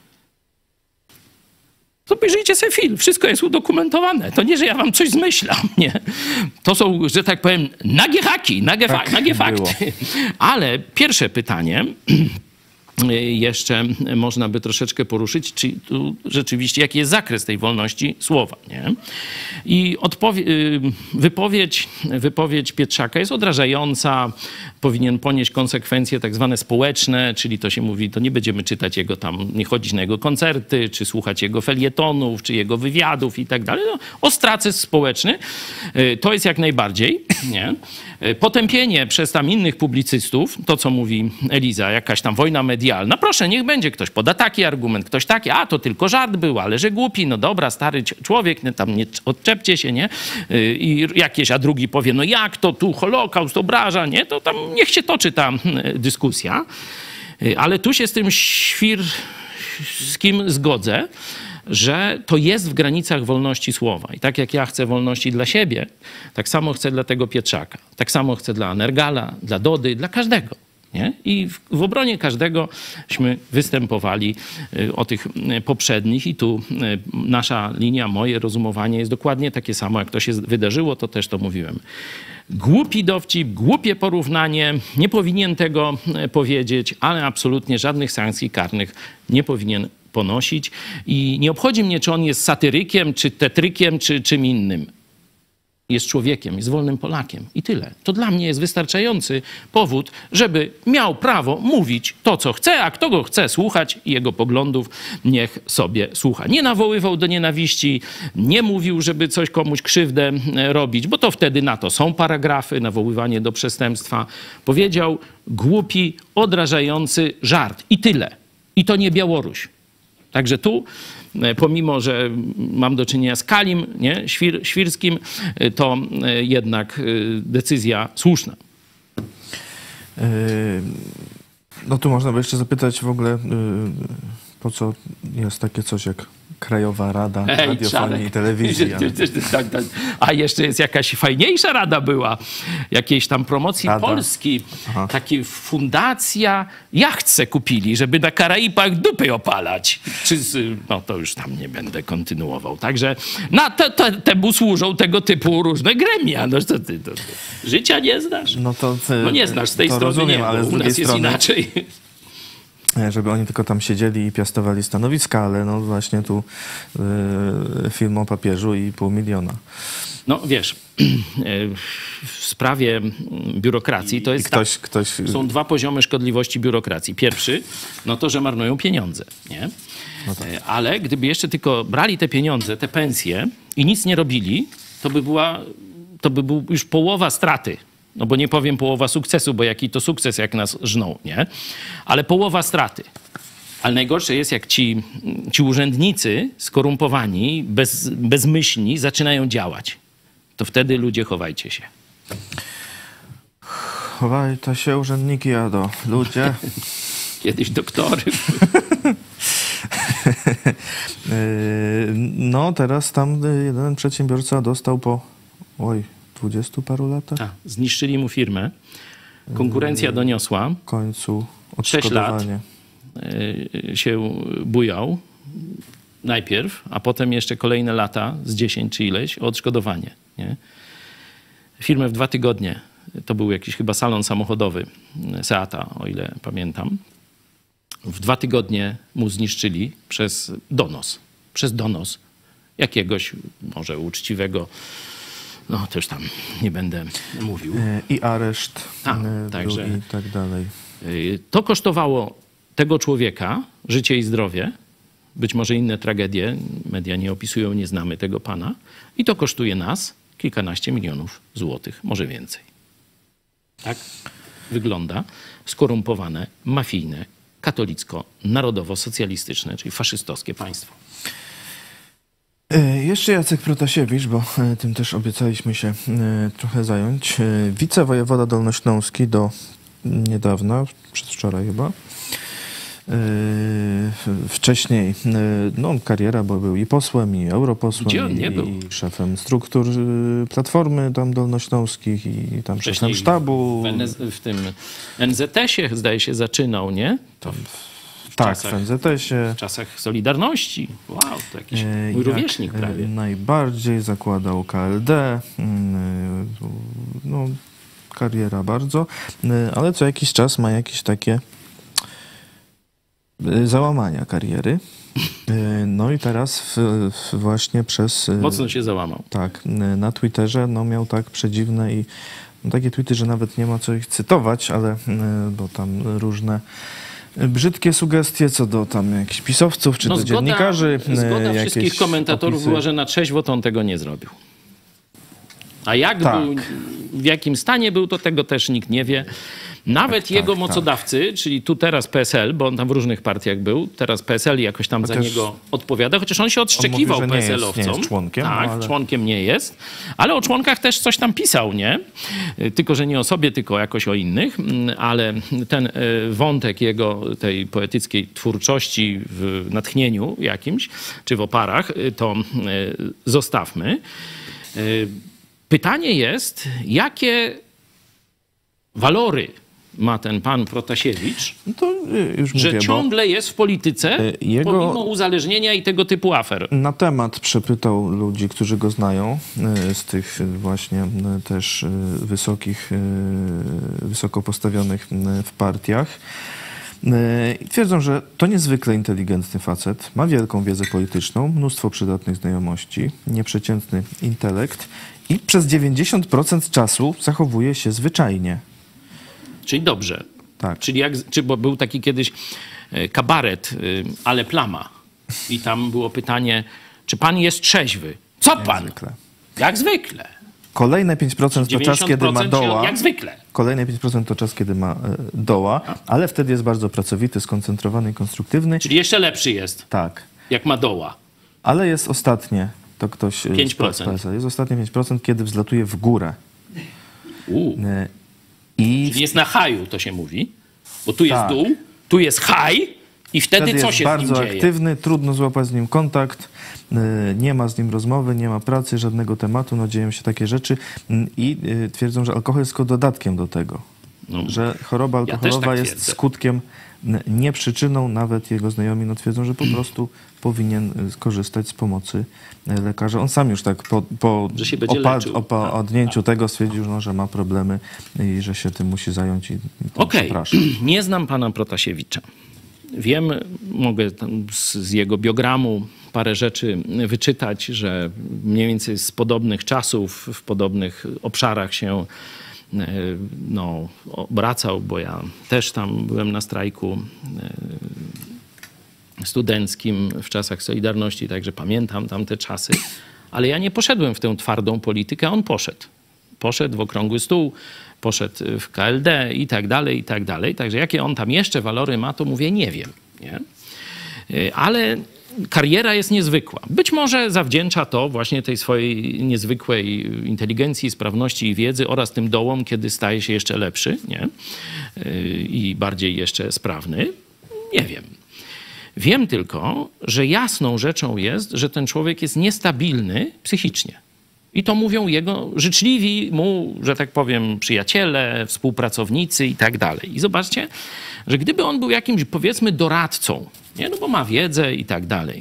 Obejrzyjcie sobie film, wszystko jest udokumentowane. To nie, że ja wam coś zmyślam, nie. To są, że tak powiem, nagie haki, nagie fakty. Ale pierwsze pytanie jeszcze można by troszeczkę poruszyć, czy tu rzeczywiście jaki jest zakres tej wolności słowa, nie? I wypowiedź Pietrzaka jest odrażająca, powinien ponieść konsekwencje tak zwane społeczne, czyli to się mówi, to nie będziemy czytać jego tam, nie chodzić na jego koncerty, czy słuchać jego felietonów, czy jego wywiadów i tak dalej. No, ostracyzm społeczny, to jest jak najbardziej, nie? Potępienie przez tam innych publicystów, to co mówi Eliza, jakaś tam wojna medialna, proszę, niech będzie, ktoś poda taki argument, ktoś taki, a to tylko żart był, ale że głupi, no dobra, stary człowiek, tam nie odczepcie się, nie? I jakieś, a drugi powie, no jak to tu Holokaust obraża, nie? To tam niech się toczy ta dyskusja. Ale tu się z tym Świrskim zgodzę, że to jest w granicach wolności słowa. I tak jak ja chcę wolności dla siebie, tak samo chcę dla tego Pietrzaka. Tak samo chcę dla Nergala, dla Dody, dla każdego. Nie? I w obronie każdegośmy występowali o tych poprzednich i tu nasza linia, moje rozumowanie jest dokładnie takie samo, jak to się wydarzyło, to też to mówiłem. Głupi dowcip, głupie porównanie, nie powinien tego powiedzieć, ale absolutnie żadnych sankcji karnych nie powinien ponosić i nie obchodzi mnie, czy on jest satyrykiem, czy tetrykiem, czy czym innym. Jest człowiekiem, jest wolnym Polakiem i tyle. To dla mnie jest wystarczający powód, żeby miał prawo mówić to, co chce, a kto go chce słuchać i jego poglądów, niech sobie słucha. Nie nawoływał do nienawiści, nie mówił, żeby coś komuś krzywdę robić, bo to wtedy na to są paragrafy, nawoływanie do przestępstwa. Powiedział głupi, odrażający żart i tyle. I to nie Białoruś. Także tu, pomimo że mam do czynienia z Kalim, nie, Świrskim, to jednak decyzja słuszna. No tu można by jeszcze zapytać w ogóle, po co jest takie coś jak Krajowa Rada Radiofonii i Telewizji. A jeszcze jest jakaś fajniejsza rada była, jakiejś tam promocji Polski. Taka fundacja jacht se kupili, żeby na Karaibach dupy opalać. No to już tam nie będę kontynuował. Także temu służą tego typu różne gremia. No co ty, życia nie znasz? No nie znasz, z tej strony rozumiem, nie, ale u nas jest inaczej. Żeby oni tylko tam siedzieli i piastowali stanowiska, ale no właśnie tu film o papieżu i 500 000. No wiesz, w sprawie biurokracji to jest są dwa poziomy szkodliwości biurokracji. Pierwszy, no to, że marnują pieniądze, nie? No tak. Ale gdyby jeszcze tylko brali te pieniądze, te pensje i nic nie robili, to by był już połowa straty. No bo nie powiem połowa sukcesu, bo jaki to sukces, jak nas żną, nie? Ale połowa straty. Ale najgorsze jest, jak ci urzędnicy skorumpowani, bezmyślni zaczynają działać. To wtedy ludzie chowajcie się. Chowajcie się urzędniki, Jado. Ludzie. Kiedyś doktory. No teraz tam jeden przedsiębiorca dostał po 20 paru latach. Zniszczyli mu firmę. Konkurencja doniosła. W końcu 6 lat odszkodowanie. się bujał najpierw, a potem jeszcze kolejne lata z 10 czy ileś o odszkodowanie. Nie? Firmę w 2 tygodnie. To był jakiś chyba salon samochodowy Seata, o ile pamiętam. W 2 tygodnie mu zniszczyli przez donos. Przez donos jakiegoś może uczciwego, no też tam nie będę mówił. I areszt. Także i tak dalej. to kosztowało tego człowieka życie i zdrowie. Być może inne tragedie, media nie opisują, nie znamy tego pana. I to kosztuje nas kilkanaście milionów złotych, może więcej. Tak wygląda skorumpowane, mafijne, katolicko-narodowo-socjalistyczne, czyli faszystowskie państwo. Jeszcze Jacek Protasiewicz, bo tym też obiecaliśmy się trochę zająć. Wicewojewoda dolnośląski do niedawna, przedwczoraj chyba. Wcześniej kariera, bo był i posłem, i europosłem, Gdzie on nie był? i szefem struktur Platformy tam dolnośląskich, i tam Wcześniej szefem sztabu. w tym NZS-ie zdaje się zaczynał, nie? Tak, w NZS-ie. W czasach Solidarności. Wow, to jakiś mój rówieśnik prawie. Najbardziej zakładał KLD. Kariera bardzo. Ale co jakiś czas ma jakieś takie załamania kariery. No i teraz właśnie przez... Mocno się załamał. Tak, na Twitterze miał tak przedziwne i takie tweety, że nawet nie ma co ich cytować, ale bo tam różne brzydkie sugestie co do tam jakichś pisowców czy do dziennikarzy. Zgoda wszystkich komentatorów była, że na trzeźwo to on tego nie zrobił. A jak był, w jakim stanie był, to tego też nikt nie wie. Nawet jego mocodawcy, czyli tu teraz PSL, bo on tam w różnych partiach był, teraz PSL jakoś tam za niego odpowiada, chociaż on się odszczekiwał PSL-owcom. Nie jest członkiem. Tak, ale... członkiem nie jest. Ale o członkach też coś tam pisał, nie? Tylko, że nie o sobie, tylko jakoś o innych. Ale ten wątek jego, tej poetyckiej twórczości w natchnieniu jakimś, czy w oparach, to zostawmy. Pytanie jest, jakie walory ma ten pan Protasiewicz, że ciągle jest w polityce, pomimo uzależnienia i tego typu afer. Na temat przepytał ludzi, którzy go znają, z tych właśnie też wysoko postawionych w partiach. I twierdzą, że to niezwykle inteligentny facet, ma wielką wiedzę polityczną, mnóstwo przydatnych znajomości, nieprzeciętny intelekt i przez 90% czasu zachowuje się zwyczajnie. Czyli dobrze. Tak. Czyli bo był taki kiedyś kabaret, ale plama. I tam było pytanie, czy pan jest trzeźwy? Co pan? Zwykle. Jak zwykle. Kolejne 5% to czas, kiedy ma doła. Jak zwykle. Kolejne 5% to czas, kiedy ma doła, ale wtedy jest bardzo pracowity, skoncentrowany i konstruktywny. Czyli jeszcze lepszy jest. Tak. Jak ma doła. Ale jest ostatnie, to ktoś 5%. Jest ostatnie 5%, kiedy wzlatuje w górę. Czyli jest na haju, to się mówi. Bo tu jest dół, tu jest haj i wtedy co się z nim dzieje? Jest bardzo aktywny, trudno złapać z nim kontakt, nie ma z nim rozmowy, nie ma pracy, żadnego tematu, dzieją się takie rzeczy i twierdzą, że alkohol jest tylko dodatkiem do tego. Że choroba alkoholowa jest skutkiem, nie przyczyną. Nawet jego znajomi twierdzą, że po prostu powinien skorzystać z pomocy lekarza. On sam już tak po opadnięciu tego stwierdził, że ma problemy i że się tym musi zająć. Okej, nie znam pana Protasiewicza. Wiem, mogę z jego biogramu parę rzeczy wyczytać, że mniej więcej z podobnych czasów, w podobnych obszarach się obracał, bo ja też tam byłem na strajku studenckim w czasach Solidarności, także pamiętam tamte czasy, ale ja nie poszedłem w tę twardą politykę, on poszedł. poszedł w okrągły stół, poszedł w KLD i tak dalej, i tak dalej. Także jakie on tam jeszcze walory ma, to mówię, nie wiem. Nie? Ale kariera jest niezwykła. Być może zawdzięcza to właśnie tej swojej niezwykłej inteligencji, sprawności i wiedzy oraz tym dołom, kiedy staje się jeszcze lepszy, nie? I bardziej jeszcze sprawny. Nie wiem. Wiem tylko, że jasną rzeczą jest, że ten człowiek jest niestabilny psychicznie. I to mówią jego życzliwi mu, że tak powiem, przyjaciele, współpracownicy i tak dalej. I zobaczcie, że gdyby on był jakimś, powiedzmy, doradcą, nie? No bo ma wiedzę i tak dalej,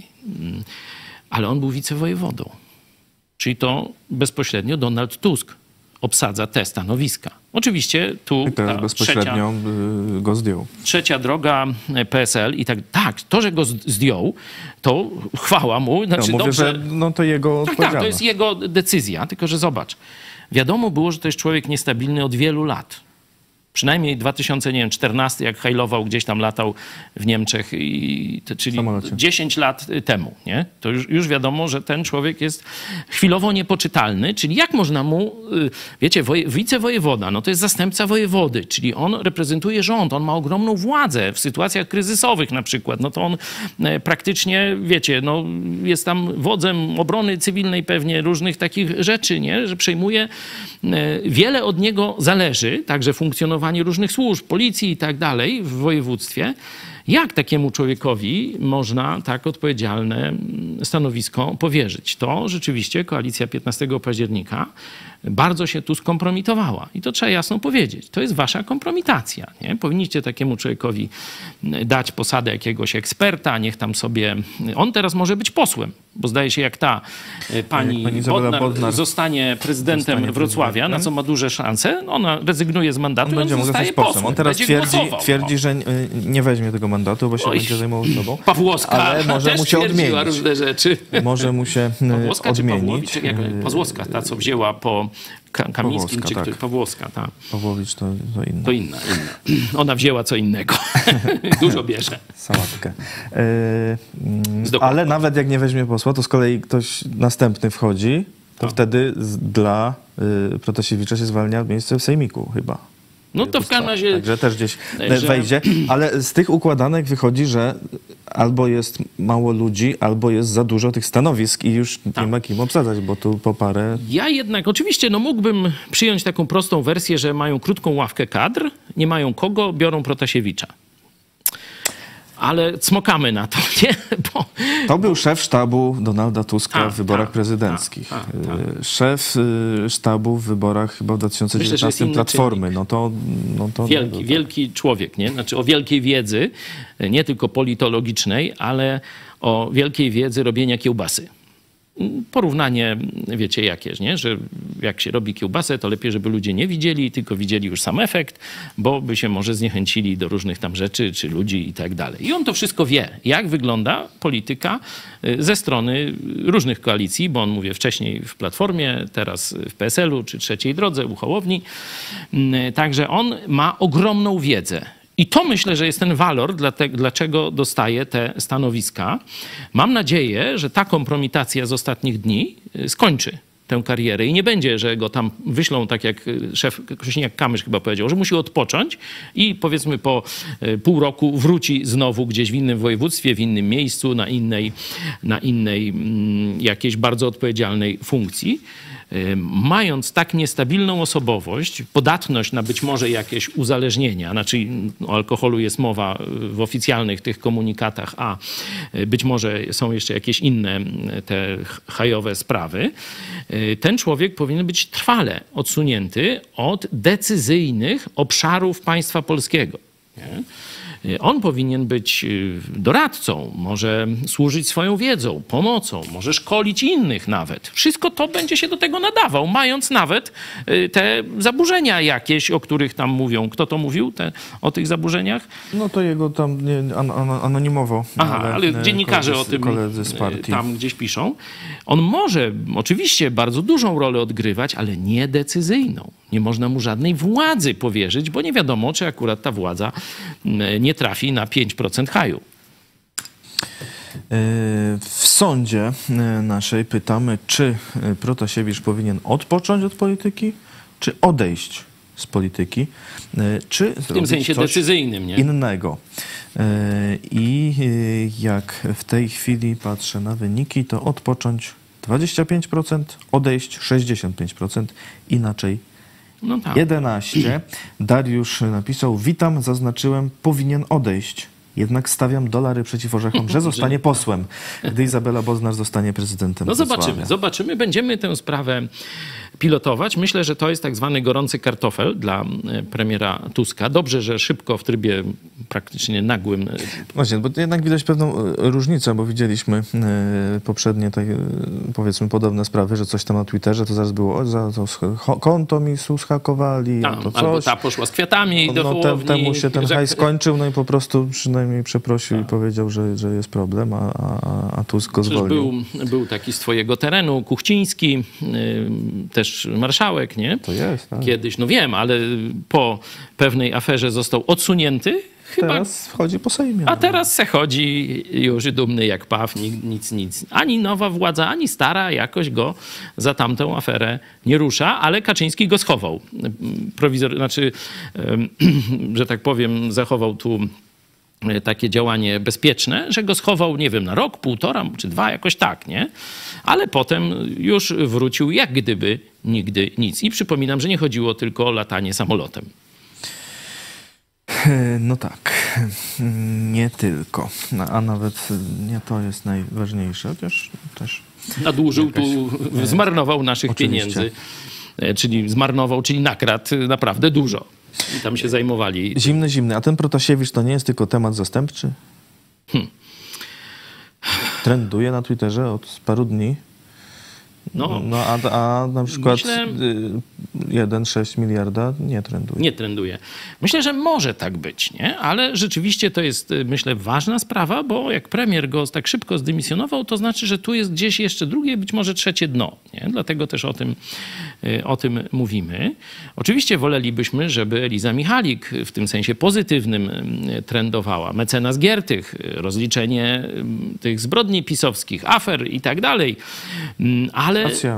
ale on był wicewojewodą. Czyli to bezpośrednio Donald Tusk obsadza te stanowiska. Oczywiście tu I teraz bezpośrednio go zdjął. Trzecia droga PSL i tak, to, że go zdjął, to chwała mu. Znaczy, mówię, dobrze, że no to jego odpowiedzialność. Tak, to jest jego decyzja, tylko że zobacz, wiadomo było, że to jest człowiek niestabilny od wielu lat. Przynajmniej 2014, jak hajlował, gdzieś tam latał w Niemczech, czyli 10 lat temu, nie? To już wiadomo, że ten człowiek jest chwilowo niepoczytalny, czyli jak można mu, wiecie, wicewojewoda, no to jest zastępca wojewody, czyli on reprezentuje rząd, on ma ogromną władzę w sytuacjach kryzysowych na przykład, no to on praktycznie, wiecie, no jest tam wodzem obrony cywilnej pewnie, różnych takich rzeczy, nie? Że przejmuje, wiele od niego zależy, także funkcjonowanie różnych służb, policji i tak dalej w województwie. Jak takiemu człowiekowi można tak odpowiedzialne stanowisko powierzyć? To rzeczywiście koalicja 15 października bardzo się tu skompromitowała. I to trzeba jasno powiedzieć. To jest wasza kompromitacja. Nie? Powinniście takiemu człowiekowi dać posadę jakiegoś eksperta, niech tam sobie... On teraz może być posłem, bo zdaje się, jak ta pani Bodnar zostanie prezydentem Wrocławia, na co ma duże szanse, ona rezygnuje z mandatu i on zostaje posłem. On teraz twierdzi, że nie weźmie tego mandatu, bo się będzie zajmował sobą. Pawłowska ale może mu się odmienić. Różne rzeczy. Może mu się Pawłowska odmienić. Czy Pawłowska, ta co wzięła po Kamińskim, Pawłowska, czy tak. Pawłowska, ta. Pawłowicz to inna. To inna. Ona wzięła co innego. Dużo bierze. Sałatkę. Ale nawet jak nie weźmie posła, to z kolei ktoś następny wchodzi, to wtedy dla Protasiewicza się zwalnia miejsce w sejmiku chyba. No to w każdym razie... Także też gdzieś wejdzie. Ale z tych układanek wychodzi, że albo jest mało ludzi, albo jest za dużo tych stanowisk i już nie ma kim obsadzać, bo tu po parę... Ja jednak, oczywiście, no mógłbym przyjąć taką prostą wersję, że mają krótką ławkę kadr, nie mają kogo, biorą Protasiewicza. Ale cmokamy na to, nie? Bo... To był szef sztabu Donalda Tuska w wyborach prezydenckich. Szef sztabu w wyborach chyba w 2019 Platformy. No to wielki człowiek, nie? Znaczy o wielkiej wiedzy, nie tylko politologicznej, ale o wielkiej wiedzy robienia kiełbasy. Porównanie, wiecie jakież, nie? Że jak się robi kiełbasę, to lepiej, żeby ludzie nie widzieli, tylko widzieli już sam efekt, bo by się może zniechęcili do różnych tam rzeczy, czy ludzi i tak dalej. I on to wszystko wie, jak wygląda polityka ze strony różnych koalicji, bo on, mówię, wcześniej w Platformie, teraz w PSL-u, czy Trzeciej Drodze, u Hołowni. Także on ma ogromną wiedzę. I to myślę, że jest ten walor, dlaczego dostaje te stanowiska. Mam nadzieję, że ta kompromitacja z ostatnich dni skończy tę karierę i nie będzie, że go tam wyślą, tak jak szef Kosiniak-Kamysz chyba powiedział, że musi odpocząć i powiedzmy po pół roku wróci znowu gdzieś w innym województwie, w innym miejscu, na innej jakiejś bardzo odpowiedzialnej funkcji. Mając tak niestabilną osobowość, podatność na być może jakieś uzależnienia, znaczy o alkoholu jest mowa w oficjalnych tych komunikatach, a być może są jeszcze jakieś inne te hajowe sprawy, ten człowiek powinien być trwale odsunięty od decyzyjnych obszarów państwa polskiego. Nie? On powinien być doradcą, może służyć swoją wiedzą, pomocą, może szkolić innych nawet. Wszystko to będzie się do tego nadawał, mając nawet te zaburzenia jakieś, o których tam mówią. Kto to mówił o tych zaburzeniach? No to jego tam anonimowo. Ale dziennikarze o tym tam gdzieś piszą. On może oczywiście bardzo dużą rolę odgrywać, ale nie decyzyjną. Nie można mu żadnej władzy powierzyć, bo nie wiadomo, czy akurat ta władza nie trafi na 5% haju. W sądzie naszej pytamy, czy Protasiewicz powinien odpocząć od polityki, czy odejść z polityki, czy W tym zrobić sensie coś decyzyjnym, nie? innego. I jak w tej chwili patrzę na wyniki, to odpocząć 25%, odejść 65%, inaczej No tak. 11%. Dariusz napisał: witam, zaznaczyłem, powinien odejść. Jednak stawiam dolary przeciw orzechom, że zostanie posłem, gdy Izabela Bodnar zostanie prezydentem. No Wrocławia. zobaczymy. Będziemy tę sprawę pilotować. Myślę, że to jest tak zwany gorący kartofel dla premiera Tuska. Dobrze, że szybko w trybie praktycznie nagłym. Właśnie, bo jednak widać pewną różnicę, bo widzieliśmy poprzednie, powiedzmy, podobne sprawy, że coś tam na Twitterze, to zaraz było, za to konto mi zhakowali, to coś. Albo ta poszła z kwiatami do Hołowni. Temu się ten hajs skończył, no i po prostu przynajmniej przeprosił i powiedział, że jest problem, a Tusk go zwolnił. Był taki z twojego terenu, Kuchciński, też marszałek, nie? To jest, tak. Kiedyś, no wiem, ale po pewnej aferze został odsunięty. Chyba. Teraz wchodzi po Sejmie. A teraz se chodzi już dumny jak paw, nic. Ani nowa władza, ani stara jakoś go za tamtą aferę nie rusza, ale Kaczyński go schował. Że tak powiem, zachował tu takie działanie bezpieczne, że go schował, nie wiem, na rok, 1,5 czy 2, jakoś tak, nie? Ale potem już wrócił jak gdyby nigdy nic. I przypominam, że nie chodziło tylko o latanie samolotem. No tak, nie tylko, a nawet nie to jest najważniejsze, chociaż też... Nadużył tu, zmarnował naszych Oczywiście. pieniędzy, czyli nakradł naprawdę dużo. I tam się zajmowali. Zimny, a ten Protasiewicz to nie jest tylko temat zastępczy? Trenduje na Twitterze od paru dni. A na przykład 1,6 miliarda nie trenduje. Nie trenduje. Myślę, że może tak być, nie? Ale rzeczywiście to jest, myślę, ważna sprawa, bo jak premier go tak szybko zdymisjonował, to znaczy, że tu jest gdzieś jeszcze drugie, być może trzecie dno, nie? Dlatego też o tym mówimy. Oczywiście wolelibyśmy, żeby Eliza Michalik w tym sensie pozytywnym trendowała. Mecenas Giertych, rozliczenie tych zbrodni pisowskich, afer i tak dalej. Ale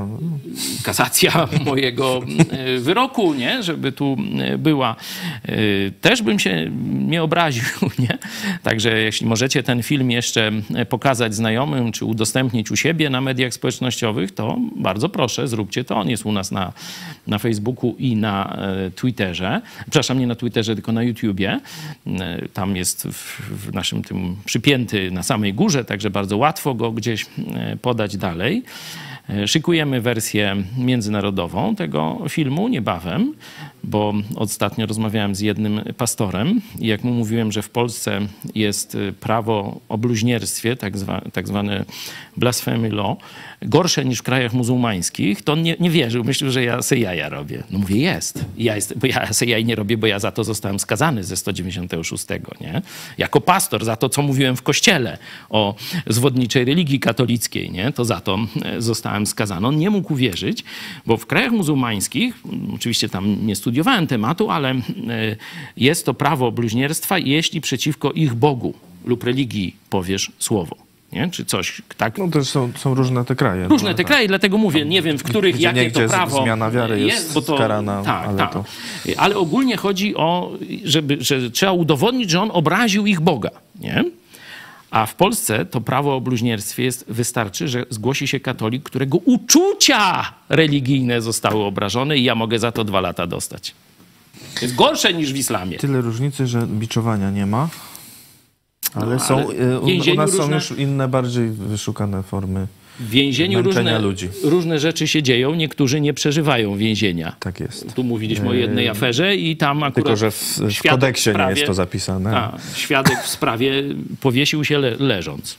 kasacja mojego wyroku, nie? Żeby tu była. Też bym się nie obraził, nie? Także jeśli możecie ten film jeszcze pokazać znajomym, czy udostępnić u siebie na mediach społecznościowych, to bardzo proszę, zróbcie to. On jest u nas na Facebooku i na Twitterze. Przepraszam, nie na Twitterze, tylko na YouTubie. Tam jest w naszym tym przypięty na samej górze, także bardzo łatwo go gdzieś podać dalej. Szykujemy wersję międzynarodową tego filmu niebawem, bo ostatnio rozmawiałem z jednym pastorem i jak mu mówiłem, że w Polsce jest prawo o bluźnierstwie, tak zwane blasphemy law, gorsze niż w krajach muzułmańskich, to on nie wierzył, myślał, że ja se jaja robię. No mówię, jest. Bo ja se jaj nie robię, bo ja za to zostałem skazany ze 196, nie? Jako pastor, za to, co mówiłem w kościele o zwodniczej religii katolickiej, nie? To za to zostałem skazany. On nie mógł uwierzyć, bo w krajach muzułmańskich, oczywiście tam nie studiowałem tematu, ale jest to prawo bluźnierstwa, jeśli przeciwko ich Bogu lub religii powiesz słowo. Nie? Czy coś tak. No też są różne te kraje. Różne te kraje, dlatego mówię, nie wiem, w których jakie to prawo zmiana wiary jest bo to, karana. Ale ogólnie chodzi o, że trzeba udowodnić, że on obraził ich Boga. Nie? A w Polsce to prawo o bluźnierstwie wystarczy, że zgłosi się katolik, którego uczucia religijne zostały obrażone i ja mogę za to 2 lata dostać. To jest gorsze niż w islamie. Tyle różnicy, że biczowania nie ma. Ale u nas są już inne, bardziej wyszukane formy w więzieniu różne rzeczy się dzieją. Niektórzy nie przeżywają więzienia. Tak jest. Tu mówiliśmy o jednej aferze i tam akurat... Tylko, że w kodeksie nie jest to zapisane. Świadek w sprawie powiesił się leżąc.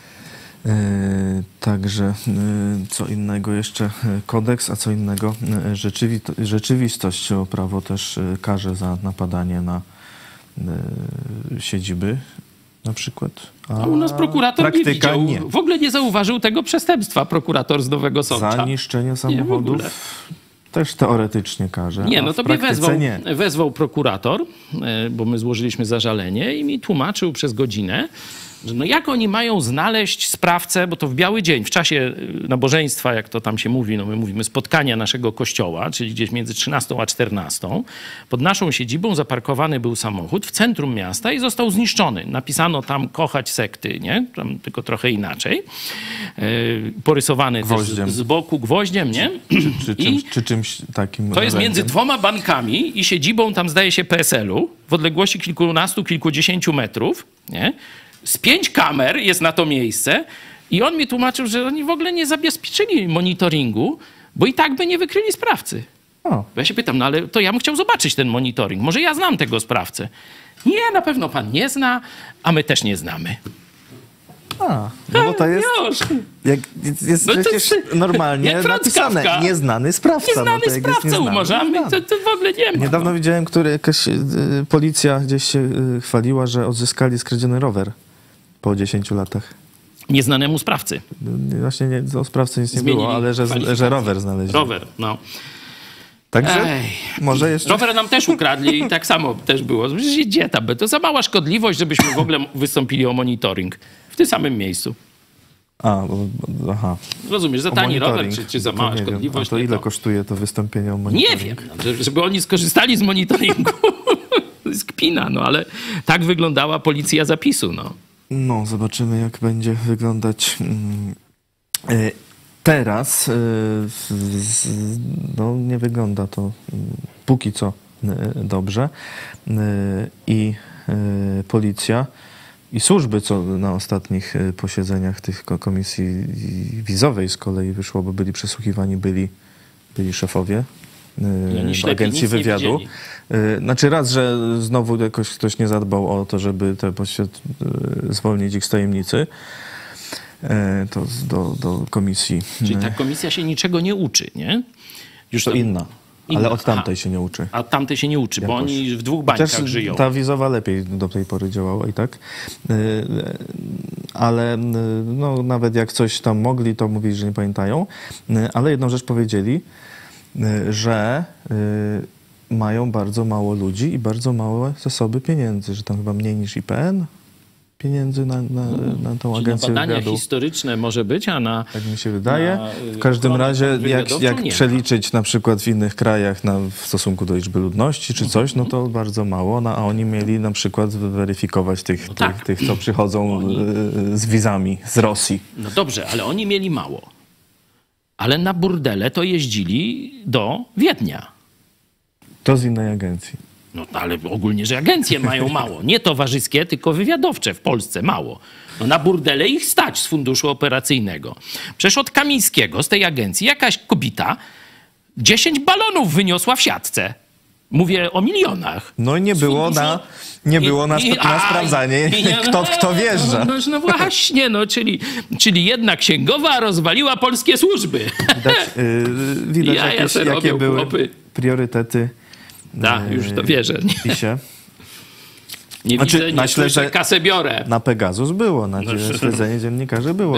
Także co innego jeszcze kodeks, a co innego rzeczywistość. O prawo też karze za napadanie na siedziby. Na przykład. A u nas prokurator nie widział. Nie. W ogóle nie zauważył tego przestępstwa prokurator z Nowego Sącza. Za niszczenie samochodów też teoretycznie karze. Nie, no to mnie wezwał prokurator, bo my złożyliśmy zażalenie i mi tłumaczył przez godzinę, że no jak oni mają znaleźć sprawcę, bo to w biały dzień, w czasie nabożeństwa, jak to tam się mówi, no my mówimy spotkania naszego kościoła, czyli gdzieś między 13 a 14, pod naszą siedzibą zaparkowany był samochód w centrum miasta i został zniszczony. Napisano tam kochać sekty, nie? Tam tylko trochę inaczej. Porysowany też z boku gwoździem, nie? Czy czymś takim. To jest między dwoma bankami i siedzibą tam zdaje się PSL-u w odległości kilkunastu, kilkudziesięciu metrów, nie? Z 5 kamer jest na to miejsce i on mi tłumaczył, że oni w ogóle nie zabezpieczyli monitoringu, bo i tak by nie wykryli sprawcy. Bo ja się pytam, no ale to ja bym chciał zobaczyć ten monitoring. Może ja znam tego sprawcę. Nie, na pewno pan nie zna, a my też nie znamy. No bo to jest, jest no przecież normalnie napisane. Kafka. Nieznany sprawca. Nieznany sprawca umarzamy, to w ogóle nie ma. Niedawno widziałem, jakaś policja gdzieś się chwaliła, że odzyskali skradziony rower po 10 latach. Nieznanemu sprawcy. Właśnie o sprawcy nic nie było, ale że rower znaleźli. Rower, no. Także może jeszcze... Rower nam też ukradli i tak samo też było. Gdzie tam? To za mała szkodliwość, żebyśmy w ogóle wystąpili o monitoring w tym samym miejscu. Aha. Rozumiesz, za tani rower, czy za mała szkodliwość? To ile kosztuje to wystąpienie o monitoring? Nie wiem, żeby oni skorzystali z monitoringu. To jest kpina, no ale tak wyglądała policja zapisu, no. No, zobaczymy jak będzie wyglądać... Teraz no, nie wygląda to póki co dobrze i policja i służby, co na ostatnich posiedzeniach tych komisji wizowej z kolei wyszło, bo byli przesłuchiwani, byli szefowie Agencji Wywiadu. Znaczy raz, że znowu jakoś ktoś nie zadbał o to, żeby zwolnić ich z tajemnicy. To do komisji. Czyli ta komisja się niczego nie uczy, nie? Już to inna. Ale od tamtej się nie uczy. A tamtej się nie uczy, bo oni w 2 bańkach chociaż żyją. Ta wizowa lepiej do tej pory działała i tak. Ale no, nawet jak coś tam mogli, to mówili, że nie pamiętają. Ale jedną rzecz powiedzieli, że mają bardzo mało ludzi i bardzo małe zasoby pieniędzy, że tam chyba mniej niż IPN pieniędzy na tą agencję na badania wywiadu. historyczne może być, a na... Tak mi się wydaje. W każdym razie, jak przeliczyć na przykład w innych krajach w stosunku do liczby ludności czy coś, no to bardzo mało. A oni mieli na przykład weryfikować tych, co przychodzą z wizami z Rosji. No dobrze, ale oni mieli mało. Ale na burdele to jeździli do Wiednia. To z innej agencji. No ale ogólnie, że agencje mają mało. Nie towarzyskie, tylko wywiadowcze w Polsce mało. No na burdele ich stać z funduszu operacyjnego. Przecież od Kamińskiego z tej agencji jakaś kobieta 10 balonów wyniosła w siatce. Mówię o milionach. No i nie było na sprawdzanie, kto wjeżdża. No właśnie, no, czyli jedna księgowa rozwaliła polskie służby. Widać jakie były priorytety. Tak, już to wierzę. PiSie. Nie widzę, nie słyszę, kasę biorę. Na Pegasus było, na śledzenie dziennikarzy było.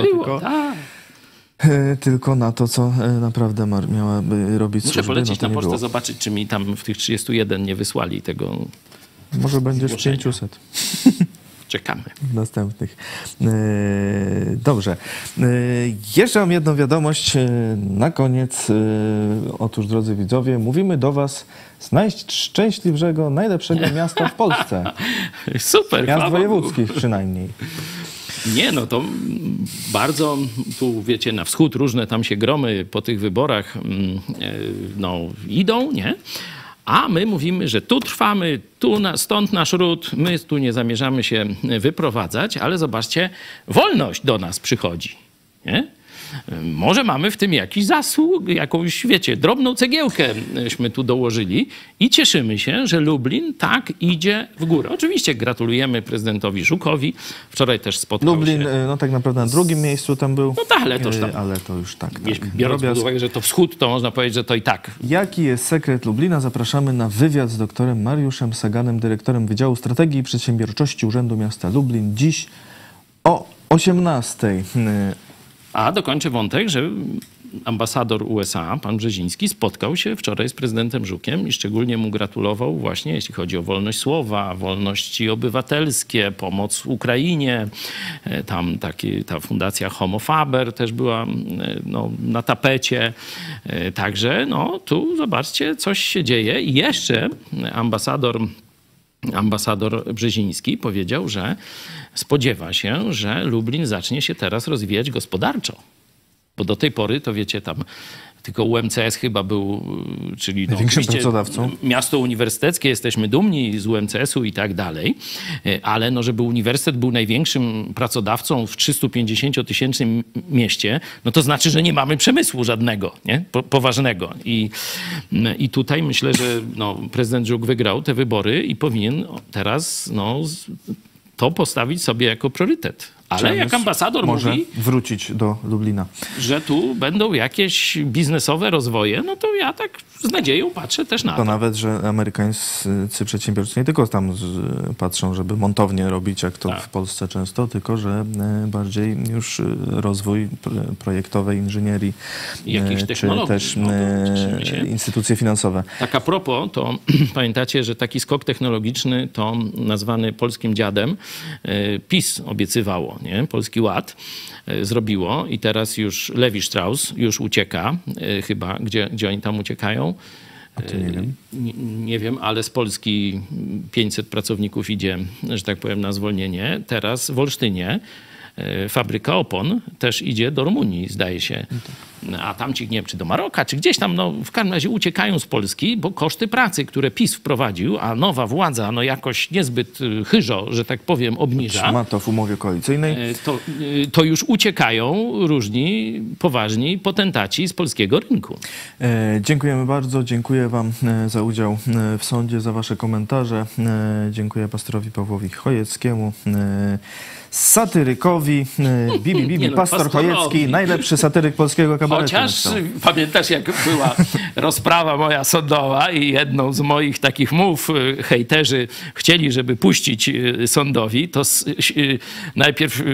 Tylko na to, co naprawdę miałaby robić służby. Muszę polecieć na pocztę, zobaczyć, czy mi tam w tych 31 nie wysłali tego. Może będziesz w 500. Czekamy. Następnych. Dobrze. Jeszcze mam jedną wiadomość na koniec. Otóż, drodzy widzowie, mówimy do was z najszczęśliwszego, najlepszego miasta w Polsce. Super. Miast wojewódzkich przynajmniej. Nie, no to bardzo tu, wiecie, na wschód różne tam się gromy po tych wyborach no, idą, nie? A my mówimy, że tu trwamy, stąd nasz ród, my tu nie zamierzamy się wyprowadzać, ale zobaczcie, wolność do nas przychodzi, nie? Może mamy w tym jakiś zasług, jakąś, wiecie, drobną cegiełkęśmy tu dołożyli i cieszymy się, że Lublin tak idzie w górę. Oczywiście gratulujemy prezydentowi Żukowi. Wczoraj też spotkał Lublin, się... no tak naprawdę na drugim miejscu tam był. No tak, ale to już tam... Ale to już tak. Biorąc pod uwagę, że to wschód, to można powiedzieć, że to i tak. Jaki jest sekret Lublina? Zapraszamy na wywiad z doktorem Mariuszem Saganem, dyrektorem Wydziału Strategii i Przedsiębiorczości Urzędu Miasta Lublin. Dziś o 18:00. A dokończę wątek, że ambasador USA, pan Brzeziński, spotkał się wczoraj z prezydentem Żukiem i szczególnie mu gratulował właśnie, jeśli chodzi o wolność słowa, wolności obywatelskie, pomoc Ukrainie. Tam ta fundacja Homo Faber też była no, na tapecie. Także no, tu zobaczcie, coś się dzieje. I jeszcze ambasador Brzeziński powiedział, że spodziewa się, że Lublin zacznie się teraz rozwijać gospodarczo. Bo do tej pory, to wiecie, tam tylko UMCS chyba był, czyli największym pracodawcą. Miasto uniwersyteckie, jesteśmy dumni z UMCS-u i tak dalej, ale no, żeby uniwersytet był największym pracodawcą w 350-tysięcznym mieście, no to znaczy, że nie mamy przemysłu żadnego, nie? Poważnego. I tutaj myślę, że no, prezydent Żuk wygrał te wybory i powinien teraz no, to postawić sobie jako priorytet. Ale jak ambasador mówi, wrócić do Lublina, że tu będą jakieś biznesowe rozwoje, no to ja tak z nadzieją patrzę też na to. To nawet, że amerykańscy przedsiębiorcy nie tylko tam patrzą, żeby montownie robić, jak to w Polsce często, tylko że bardziej już rozwój projektowej inżynierii, jakichś technologii, czy też instytucje finansowe. Tak a propos, to pamiętacie, że taki skok technologiczny to nazwany polskim dziadem PiS obiecywało. Nie? Polski Ład zrobiło i teraz już Levi Strauss już ucieka, chyba, gdzie oni tam uciekają. Nie wiem. Nie wiem, ale z Polski 500 pracowników idzie, że tak powiem, na zwolnienie. Teraz w Olsztynie fabryka opon też idzie do Rumunii, zdaje się. A tamci, nie wiem, czy do Maroka, czy gdzieś tam, no w każdym razie uciekają z Polski, bo koszty pracy, które PiS wprowadził, a nowa władza no jakoś niezbyt chyżo, że tak powiem, obniża. Trzyma to w umowie koalicyjnej. To już uciekają różni poważni potentaci z polskiego rynku. Dziękujemy bardzo. Dziękuję wam za udział w sądzie, za wasze komentarze. Dziękuję pastorowi Pawłowi Chojeckiemu, satyrykowi, pastor Chojecki, najlepszy satyryk polskiego kabaretu. Chociaż pamiętasz, jak była rozprawa moja sądowa i jedną z moich takich mów hejterzy chcieli, puścić sądowi, to najpierw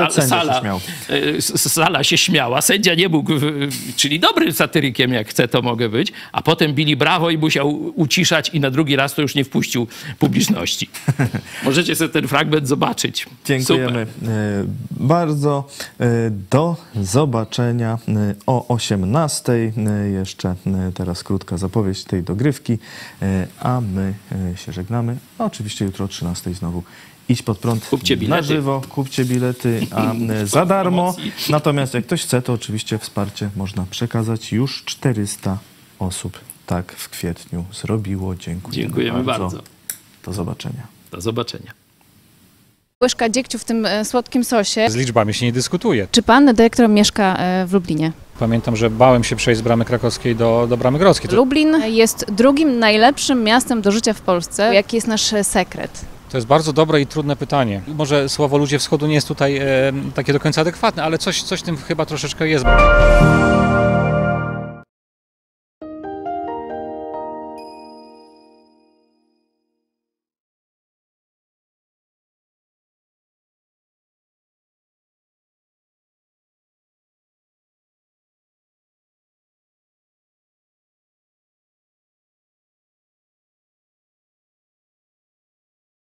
sala się śmiała, sędzia nie mógł, czyli dobrym satyrykiem, jak chce, to mogę być, a potem bili brawo i musiał uciszać i na drugi raz to już nie wpuścił publiczności. Możecie sobie ten fragment zobaczyć. Dziękujemy bardzo. Do zobaczenia o 18:00. Jeszcze teraz krótka zapowiedź tej dogrywki, a my się żegnamy. Oczywiście jutro o 13:00 znowu Idź Pod Prąd na żywo, kupcie bilety, a za darmo. Natomiast jak ktoś chce, to oczywiście wsparcie można przekazać. Już 400 osób tak w kwietniu zrobiło. Dziękujemy bardzo. Do zobaczenia. Do zobaczenia. Łyżka dziegciu w tym słodkim sosie. Z liczbami się nie dyskutuje. Czy pan dyrektor mieszka w Lublinie? Pamiętam, że bałem się przejść z Bramy Krakowskiej do Bramy Grodzkiej. Lublin jest drugim najlepszym miastem do życia w Polsce. Jaki jest nasz sekret? To jest bardzo dobre i trudne pytanie. Może słowo ludzie wschodu nie jest tutaj takie do końca adekwatne, ale coś w tym chyba troszeczkę jest.